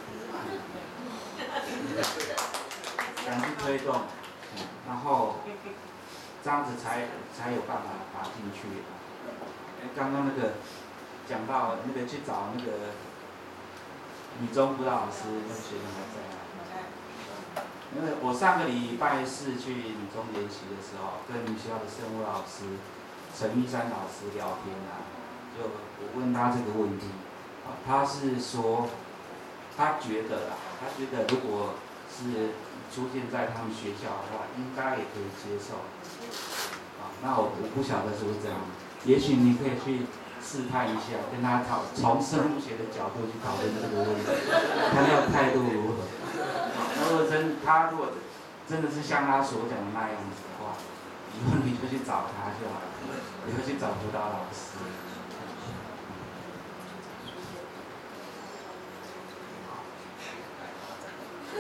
敢去推动，然后这样子才有办法打进去。刚刚那个。讲到那个去找那个女中辅导老师，那个学生还在啊。因为我上个礼拜4去女中研习的时候，跟学校的生物老师陈玉山老师聊天啊，就我问他这个问题，他是说，他觉得如果是出现在他们学校的话，应该也可以接受。那我不晓得是不是这样，也许你可以去。试探一下，跟他从生物学的角度去讨论这个问题，他的态度如何？他如果真的是像他所讲的那样子的话，以后你就去找他就好了，你就去找辅导老师。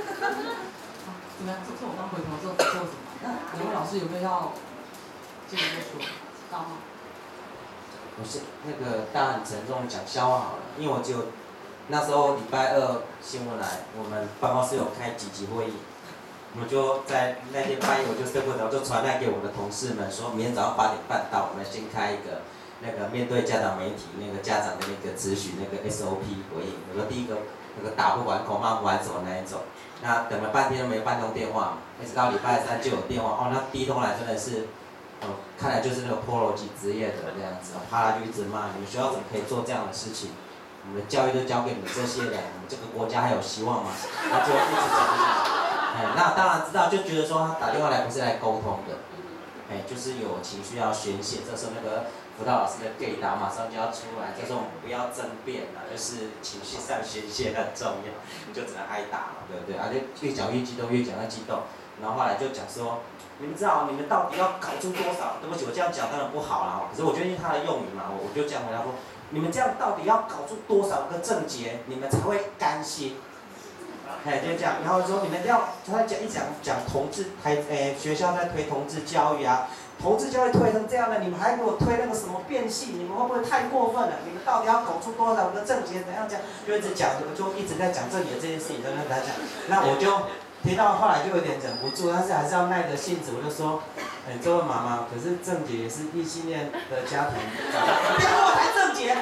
怎么样？这我刚回头做什么？那两位老师有没有要接着再说？刚好。 我是那个大很沉重讲笑话好了，因为我就那时候礼拜二新闻来，我们办公室有开紧急会议，我就在那天半夜我就睡不着，就传来给我的同事们说，明天早上8点半到，我们先开一个那个面对家长媒体那个家长的那个咨询那个 SOP 回应。我说第一个那个打不完口骂不完什么那一种，那等了半天都没半通电话，一直到礼拜三就有电话，哦，那第一通来真的是。看来就是那个 polo 级职业的这样子，他就一直骂你们学校怎么可以做这样的事情？你们的教育都交给你们这些人，你们这个国家还有希望吗？他就一直讲，那当然知道，就觉得说他打电话来不是来沟通的，就是有情绪要宣泄，这时候那个辅导老师的 gay 打马上就要出来，这时候我们不要争辩了，就是情绪上宣泄很重要，你就只能挨打嘛，对不对？就越讲越激动，越讲越激动，然后后来就讲说。你们知道你们到底要搞出多少？对不起，我这样讲当然不好啦。可是我觉得他的用语嘛，我就这样回答说：你们这样到底要搞出多少个症结，你们才会甘心？就这样。然后说你们要，他讲同志，学校在推同志教育啊，同志教育推成这样的，你们还给我推那个什么变性，你们会不会太过分了？你们到底要搞出多少个症结？怎样讲？就一直讲，就一直在讲这里的这件事情，在那讲。那我就。听到后来就有点忍不住，但是还是要耐着性子，我就说，这位妈妈，可是郑姐也是异性恋的家庭，不要跟我谈郑姐，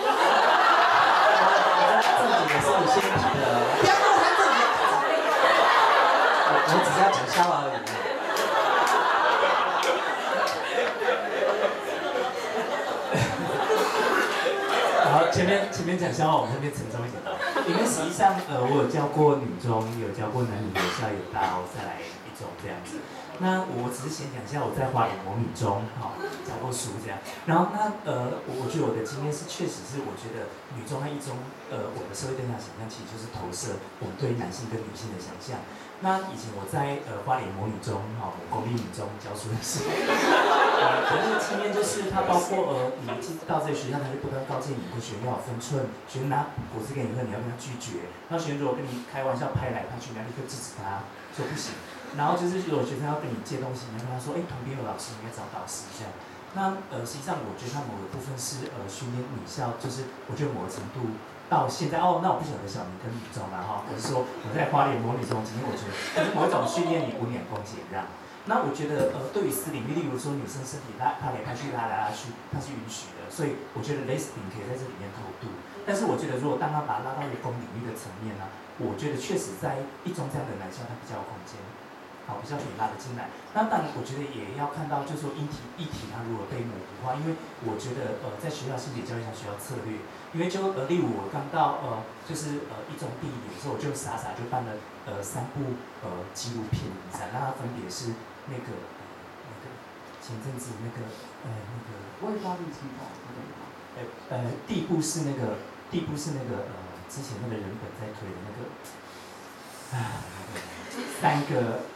郑姐也是有先提的，不要跟我谈郑姐，我只是要讲笑话而已。 好，前面讲笑话，我们这边沉重一点。因为实际上，我有教过女中，有教过男女学校，有到再来一中这样子。那我只是先讲一下我在花莲某女中，教过书这样。然后我觉得我的经验是，确实是我觉得女中和一中，我的社会对象想象其实就是投射我们对男性跟女性的想象。那以前我在花莲某女中，公立女中教书的时候，我那个经验就是，它包括你进到这个学校，他就不断告诫你，跟学生要有分寸，学生拿果汁给你喝，你要跟他拒绝。那学生如果跟你开玩笑拍来拍去，你要立刻制止他，说不行。然后就是如果学生要跟你借东西，你要跟他说，旁边有老师，你应该找导师这样。那实际上我觉得它某个部分是训练女校，就是我觉得某个程度。到现在那我不晓得小明跟女中啦我是说我在花莲模拟中，今天我觉得就是某一种训练你温良恭俭让。那我觉得对于私领域，例如说女生身体她来去拉来拉去，它是允许的，所以我觉得 lesbian 可以在这里面透度。但是我觉得如果当他把它拉到一个公领域的层面呢，我觉得确实在一中这样的男校，它比较有空间。比较可以拉得进来。那当然，我觉得也要看到，就是说议题它如何被模糊化，因为我觉得在学校性别教育上需要策略，因为就例如我刚到就是一中第一年的时候，我就傻就办了3部纪录片比赛，那它分别是那个前阵子那个我也发力气泡， 第一部是那个之前那个人本在推的那个三个。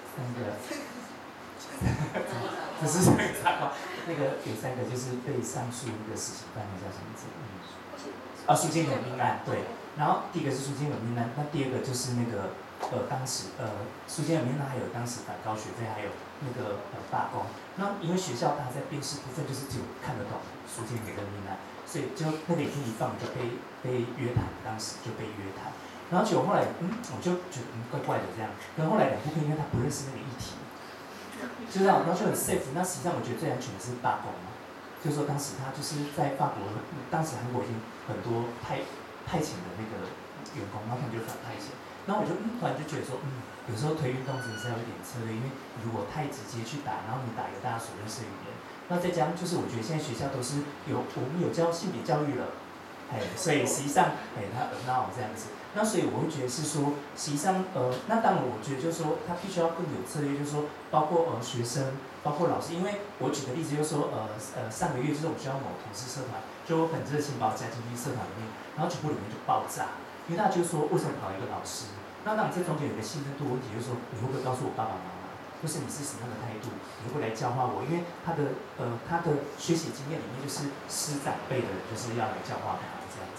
不是3个插话，那个有3个就是被上诉那个死刑犯，那叫什么名字？苏建永命案，对。然后第一个是苏建永命案，那第二个就是那个当时苏建永命案还有当时反高学费，还有那个罢工。那因为学校它在辨识部分就是只有看得懂苏建永的命案，所以就那个影片一放就被约谈，当时就被约谈。然后结果后来，我就觉得怪怪的这样。可是后来2部片，因为他不认识那个议题，就这样，然后就很 safe。那实际上我觉得最安全的是罢工嘛，就是说当时他就是在法国，当时韩国已经很多派遣的那个员工，然后他们就反派遣。然后我就突然就觉得说，有时候推运动真的是要有点策略，因为如果太直接去打，然后你打一个大家所认识的语言，那再加上就是我觉得现在学校都是我们有教性别教育了，所以实际上他now这样子。那所以我会觉得是说，实际上那当然我觉得就是说，他必须要更有策略，就是说，包括学生，包括老师，因为我举个例子就是说，上个月就是我们学校某同事社团就很热心把我加进去社团里面，然后全部里面就爆炸，因为大家就说为什么跑一个老师？那当然这中间有一个信任度问题，就是说你会不会告诉我爸爸妈妈，或是你是什么样的态度，你会不会来教化我？因为他的学习经验里面就是师长辈的人就是要来教化他这样子。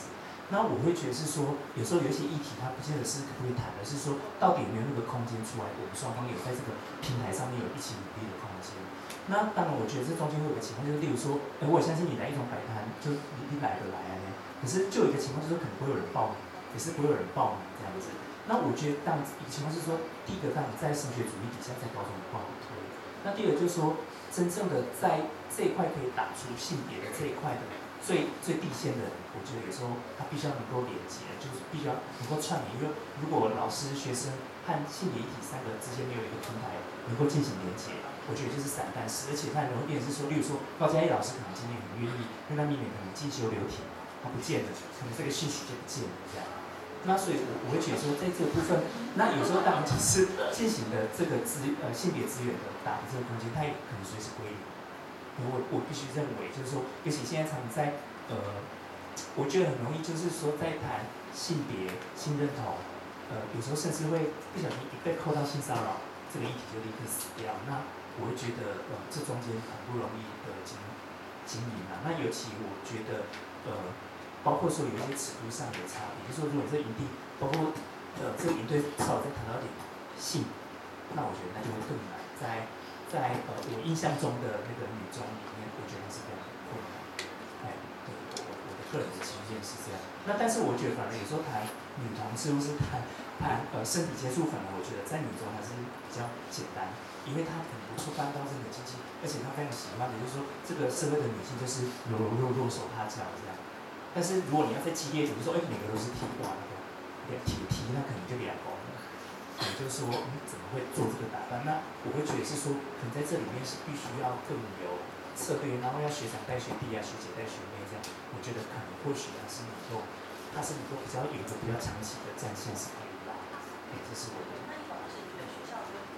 那我会觉得是说，有时候有一些议题，它不见得是可不可以谈，而是说到底有没有那个空间出来，我们双方有在这个平台上面有一起努力的空间。那当然，我觉得这中间会有个情况，就是例如说，我也相信你来一种摆摊，就你来得来啊，可是就有一个情况，就是可能不会有人报名，也是不会有人报名这样子。那我觉得，当一个情况是说，第一个，当你在升学主义底下，在高中的话，那第二个就是说，真正的在这一块可以打出性别的这一块的最底线的人，我觉得有时候他必须要能够连接，就是必须要能够串联。因为如果老师、学生和性别议题三个之间没有一个平台能够进行连接，我觉得就是散弹式。而且它容易变成是说，例如说高嘉义老师可能今天很愿意，因为他明年可能进修留停，他不见了，可能这个讯息就不见了这样。那所以我会觉得说，在这个部分，那有时候当然就是进行的这个性别资源的打的这个空间，它也可能随时归零。我必须认为，就是说，尤其现在常在我觉得很容易就是说在谈性别、性认同，有时候甚至会不小心一被扣到性骚扰这个议题就立刻死掉。那我会觉得这中间很不容易的经营啊。那尤其我觉得包括说有一些尺度上的差别，就是说如果这营地，包括这个营队稍微再谈到点性，那我觉得那就会更难。在我印象中的那个女中里面，我觉得是非常困难。对，我的个人的经验是这样。那但是我觉得反而有时候谈女同志或是谈身体接触，反而我觉得在女中还是比较简单，因为她可能不触犯到任何禁忌，而且她非常喜欢的就是说这个社会的女性就是柔手她脚这样。但是如果你要再激烈一点，就说每个都是铁哇那个铁梯，那可能就两公了。也就是说，怎么会做这个打扮？那我会觉得是说，可能在这里面是必须要更有策略，然后要学长带学弟啊，学姐带学妹这样。我觉得可能或许它是能够比较有一个比较长期的战线是可以拉。这是我的。 那你反而是觉得学校不用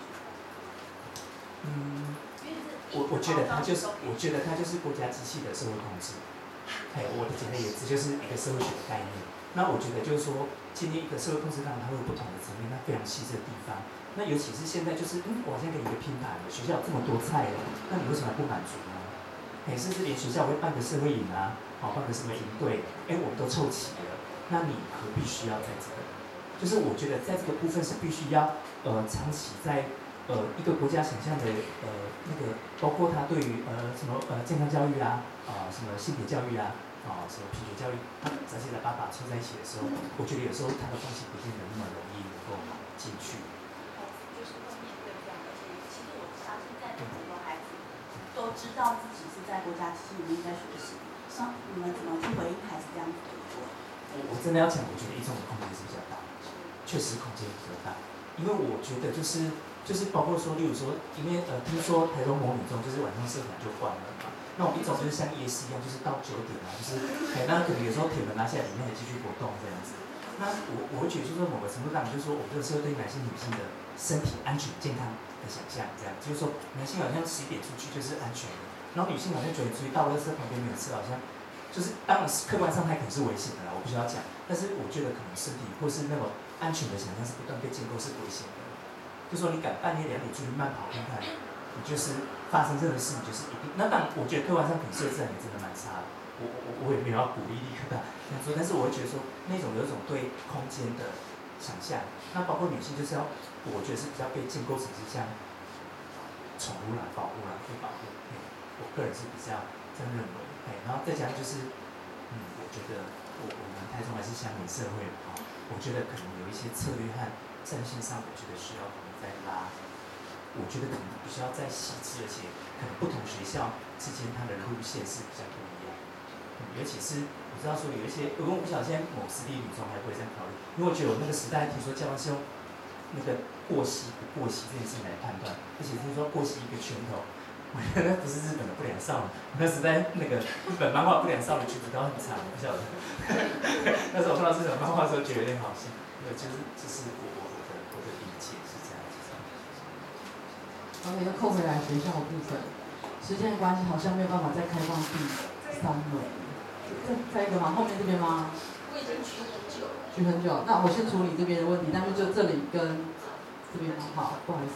我觉得它就是国家机器的社会控制。我的简单言之就是一个社会学的概念。那我觉得就是说，今天一个社会控制上它会有不同的层面，它非常细致的地方。那尤其是现在就是，我现在给你一个拼盘了，学校有这么多菜了，那你为什么还不满足呢？甚至连学校会办个社会营啊，办个什么营队，我们都凑齐了，那你何必需要在这个？就是我觉得在这个部分是必须要长期在一个国家想象的那个，包括他对于什么健康教育啊，什么性别教育啊，什么品学教育，这些的把凑在一起的时候，我觉得有时候他的东西不见得那么容易能够进去。 就是会面对这样的，而且其实我相信在座很多孩子都知道自己是在国家机器里面在学习，那你们怎么去回应孩子这样子的说？ 我真的要讲，我觉得一中的空间是比较大，确实空间比较大，因为我觉得就是包括说，例如说，因为听说台中某女中就是晚上社团就关了嘛，那我们一中就是像夜市一样，就是到9点啊，就是那可能有时候铁门拿下来，里面还继续活动这样子。那我会觉得就是说某个程度上，就是说我们这个社会对男性女性的身体安全健康的想象，这样就是说男性好像11点出去就是安全的，然后女性好像9点出去到垃圾旁边没有吃，好像就是当然客观上它可能是危险的啦，我必须要讲，但是我觉得可能身体或是那种安全的想象是不断被建构是危险的。就说你敢半夜2点出去慢跑看看，你就是发生这个事，你就是一定。那当然，我觉得客观上可能设置也真的蛮差的。我也没有要鼓励立刻这样说，但是我会觉得说那种有一种对空间的想象，那包括女性就是要，我觉得是比较被建构成是像宠物啦、保护啦、被保护。我个人是比较这样认为。然后再加上就是，我觉得我们台中还是乡民社会我觉得可能有一些策略和战线上，我觉得需要。在拉，我觉得可能比较在细致，而且可能不同学校之间它的路线是比较不一样。尤其是我知道说有一些，我不晓得现在某私立女中还会这样考虑，因为我觉得我那个时代听说教官是用那个过膝不过膝这件事情来判断，而且听说过膝一个拳头，我觉得那不是日本的不良少女，那时代那个日本漫画不良少女裙子都很长，不晓得。那时候我看到这种漫画的时候觉得有点好笑，就是我的理解是这样。 OK， 那扣回来学校的部分，时间的关系好像没有办法再开放第3轮，再一个吗？后面这边吗？ 我已经举很久了。 举很久，那我先处理这边的问题，但是就这里跟这边好，不好意思。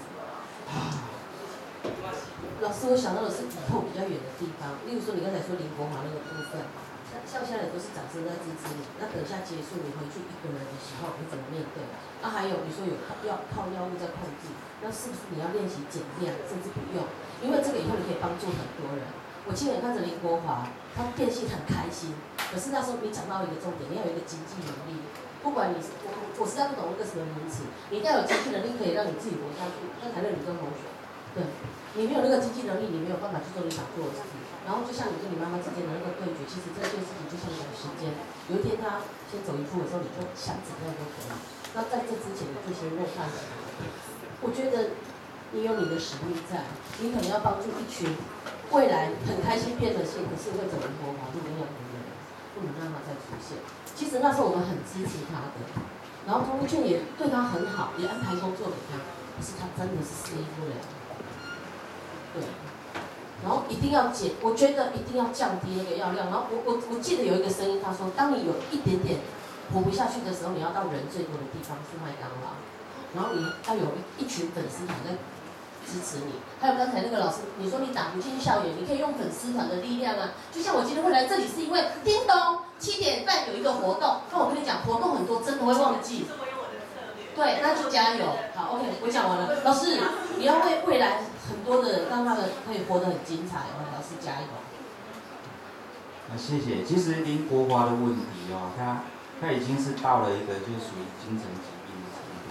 老师，我想到的是以后比较远的地方，例如说你刚才说林国华那个部分， 像现在也都是掌声在支持你，那等一下结束你回去一个人的时候，你怎么面对？那还有你说有要靠药物在控制，那是不是你要练习减量，甚至不用？因为这个以后你可以帮助很多人。我亲眼看着林国华，他变性很开心，可是那时候你讲到一个重点，你要有一个经济能力。不管你是我实在不懂那个什么名词，你一定要有经济能力可以让你自己活下去，那才能你跟同学。对，你没有那个经济能力，你没有办法去做你想做的事情。然后就像你跟你妈妈之间的那个对决，其实这件事情就像一个时间，有一天他先走一步的时候，你就想怎样都可以。那在这之前，你就先认看。我觉得你有你的使命在，你可能要帮助一群未来很开心变了性，可是会走灵活法路跟养的人，不能让他再出现。其实那时候我们很支持他的，然后通券也对他很好，也安排工作给他，可是他真的是适应不了。对。然后一定要我觉得一定要降低那个药量。然后我记得有一个声音，他说，当你有一点点活不下去的时候，你要到人最多的地方是麦当劳，然后你要有一群粉丝团在支持你。还有刚才那个老师，你说你打不进校园，你可以用粉丝团的力量啊。就像我今天会来这里，是因为叮咚7点半有一个活动，那我跟你讲，活动很多，真的会忘记。对，那就加油。好 ，OK， 我讲完了。老师，你要为未来很多的人，让他们可以活得很精彩哦。老师加油。 谢谢。其实林国华的问题哦，他已经是到了一个就是属于精神疾病的程度。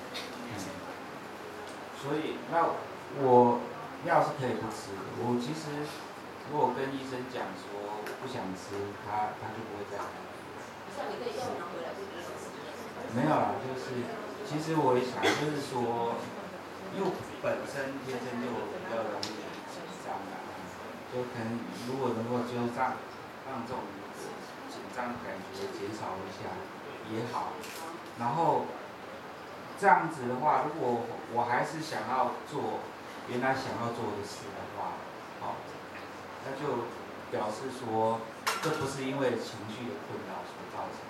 所以那我药是可以不吃的。我其实如果跟医生讲说我不想吃，他就不会再来。 像你可以药拿回来不吃。 没有啦，就是其实我也想，就是说，因为本身天生就比较容易紧张啊，就可能如果能够就是让这种紧张感觉减少一下也好。然后这样子的话，如果我还是想要做原来想要做的事的话，好，那就表示说这不是因为情绪的困扰所造成的。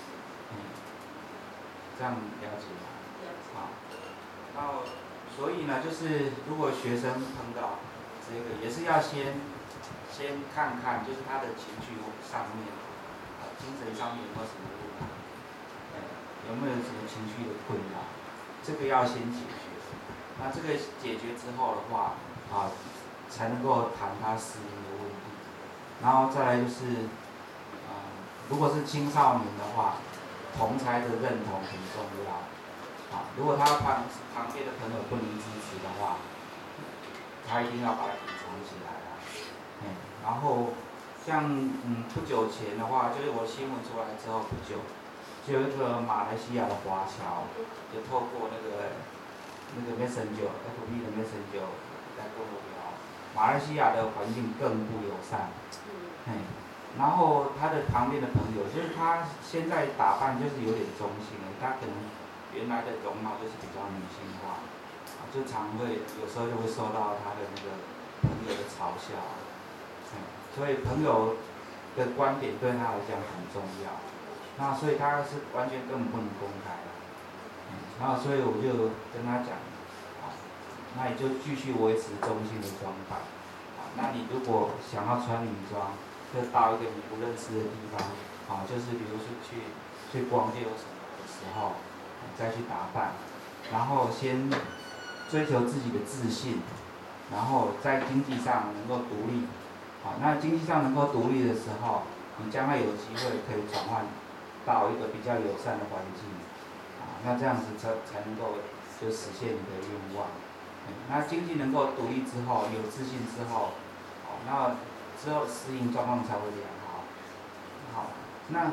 这样了解吗？好，然后所以呢，就是如果学生碰到这个，也是要先看看，就是他的情绪上面，精神上面有没有什么问题，有没有什么情绪的困扰，这个要先解决。那这个解决之后的话，才能够谈他适应的问题。然后再来就是，如果是青少年的话。同侪的认同很重要，如果他旁边的朋友不能支持的话，他一定要把它隐藏起来啊。然后像不久前的话，就是我新闻出来之后不久，就有一个马来西亚的华侨，就透过那个 Messenger，FB 的 Messenger 在跟我聊，马来西亚的环境更不友善。然后他的旁边的朋友，就是他现在打扮就是有点中性了，他可能原来的容貌就是比较女性化，就常会有时候就会受到他的那个朋友的嘲笑，所以朋友的观点对他来讲很重要，那所以他是完全根本不能公开的，然后所以我就跟他讲，那你就继续维持中性的装扮，那你如果想要穿女装。就到一个你不认识的地方，就是比如说去逛街什么的时候，再去打扮，然后先追求自己的自信，然后在经济上能够独立，那经济上能够独立的时候，你将来有机会可以转换到一个比较友善的环境，那这样子才能够就实现你的愿望。那经济能够独立之后，有自信之后，那之后适应状况才会良好。好，那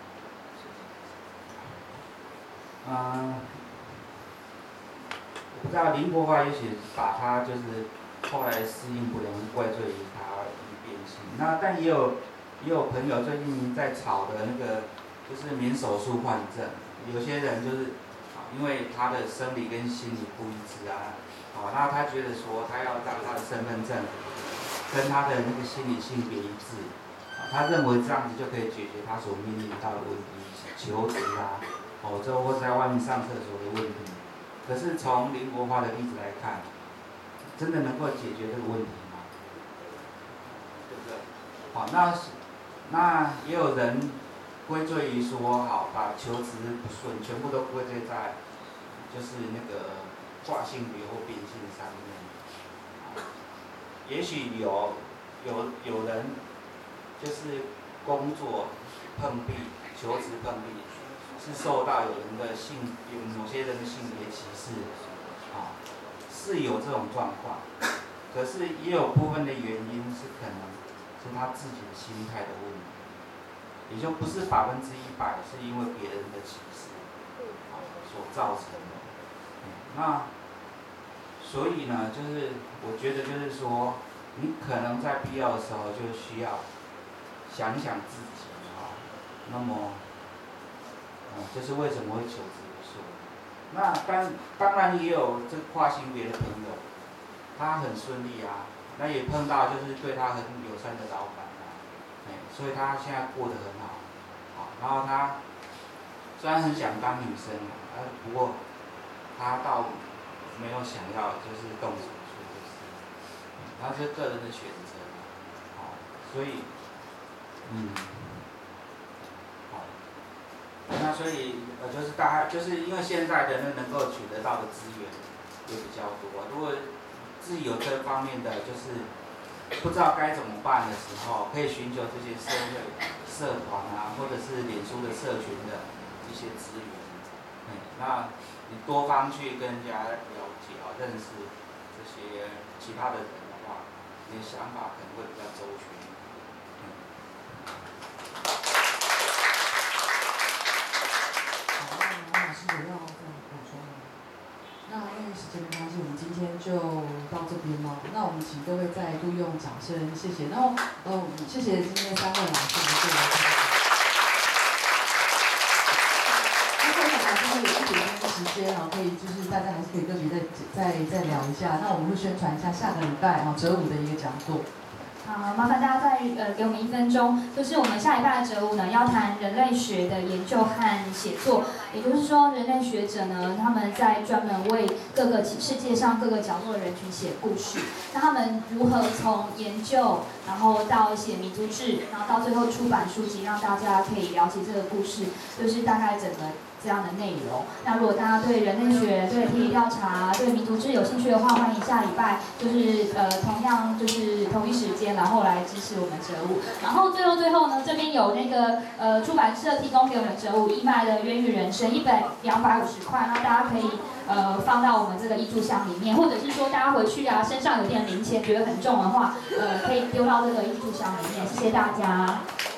我不知道林国华也许把他就是后来适应不良怪罪于他变性。那但也有朋友最近在吵的那个就是免手术换证，有些人就是因为他的生理跟心理不一致啊，那他觉得说他要让他的身份证。跟他的那个心理性别一致，他认为这样子就可以解决他所面临到的问题，求职啊，之后或者在外面上厕所的问题。可是从林国华的例子来看，真的能够解决这个问题吗？对不对？ 那也有人归罪于说，好，把求职不顺全部都归罪在就是那个挂性别或变性上面。也许有人就是工作碰壁，求职碰壁，是受到有某些人的性别歧视，是有这种状况。可是也有部分的原因是可能是他自己的心态的问题，也就不是100%是因为别人的歧视所造成的。那所以呢，就是我觉得就是说，你可能在必要的时候就需要想一想自己那么就是为什么会求职不顺？那当然也有这跨性别的朋友，他很顺利啊，那也碰到就是对他很友善的老板所以他现在过得很好，然后他虽然很想当女生不过他倒没有想要就是动手术，他是个人的选择，所以那所以就是大家就是因为现在的能够取得到的资源也比较多，如果自己有这方面的就是不知道该怎么办的时候，可以寻求这些社团或者是脸书的社群的一些资源。那你多方去跟人家了解认识这些其他的人的话，你的想法可能会比较周全。 老师有要再补充吗？那因为时间的关系，我们今天就到这边了。那我们请各位再度用掌声，谢谢。然后谢谢今天3位老师的对话。那后面还是会有1点钟的时间可以就是大家还是可以个别再聊一下。那我们会宣传一下下个礼拜折舞的一个讲座。 好，麻烦大家再给我们1分钟，就是我们下礼拜的折舞呢，要谈人类学的研究和写作，也就是说，人类学者呢，他们在专门为世界上各个角落的人群写故事，那他们如何从研究，然后到写民族志，然后到最后出版书籍，让大家可以了解这个故事，就是大概整个这样的内容。那如果大家对人类学、对田野调查、对民族志有兴趣的话，欢迎下礼拜就是同样就是同一时间，然后来支持我们折舞。然后最后呢，这边有那个出版社提供给我们折舞义卖的《源于人生》1本250块，那大家可以放到我们这个艺术箱里面，或者是说大家回去身上有点零钱觉得很重的话，可以丢到这个艺术箱里面。谢谢大家。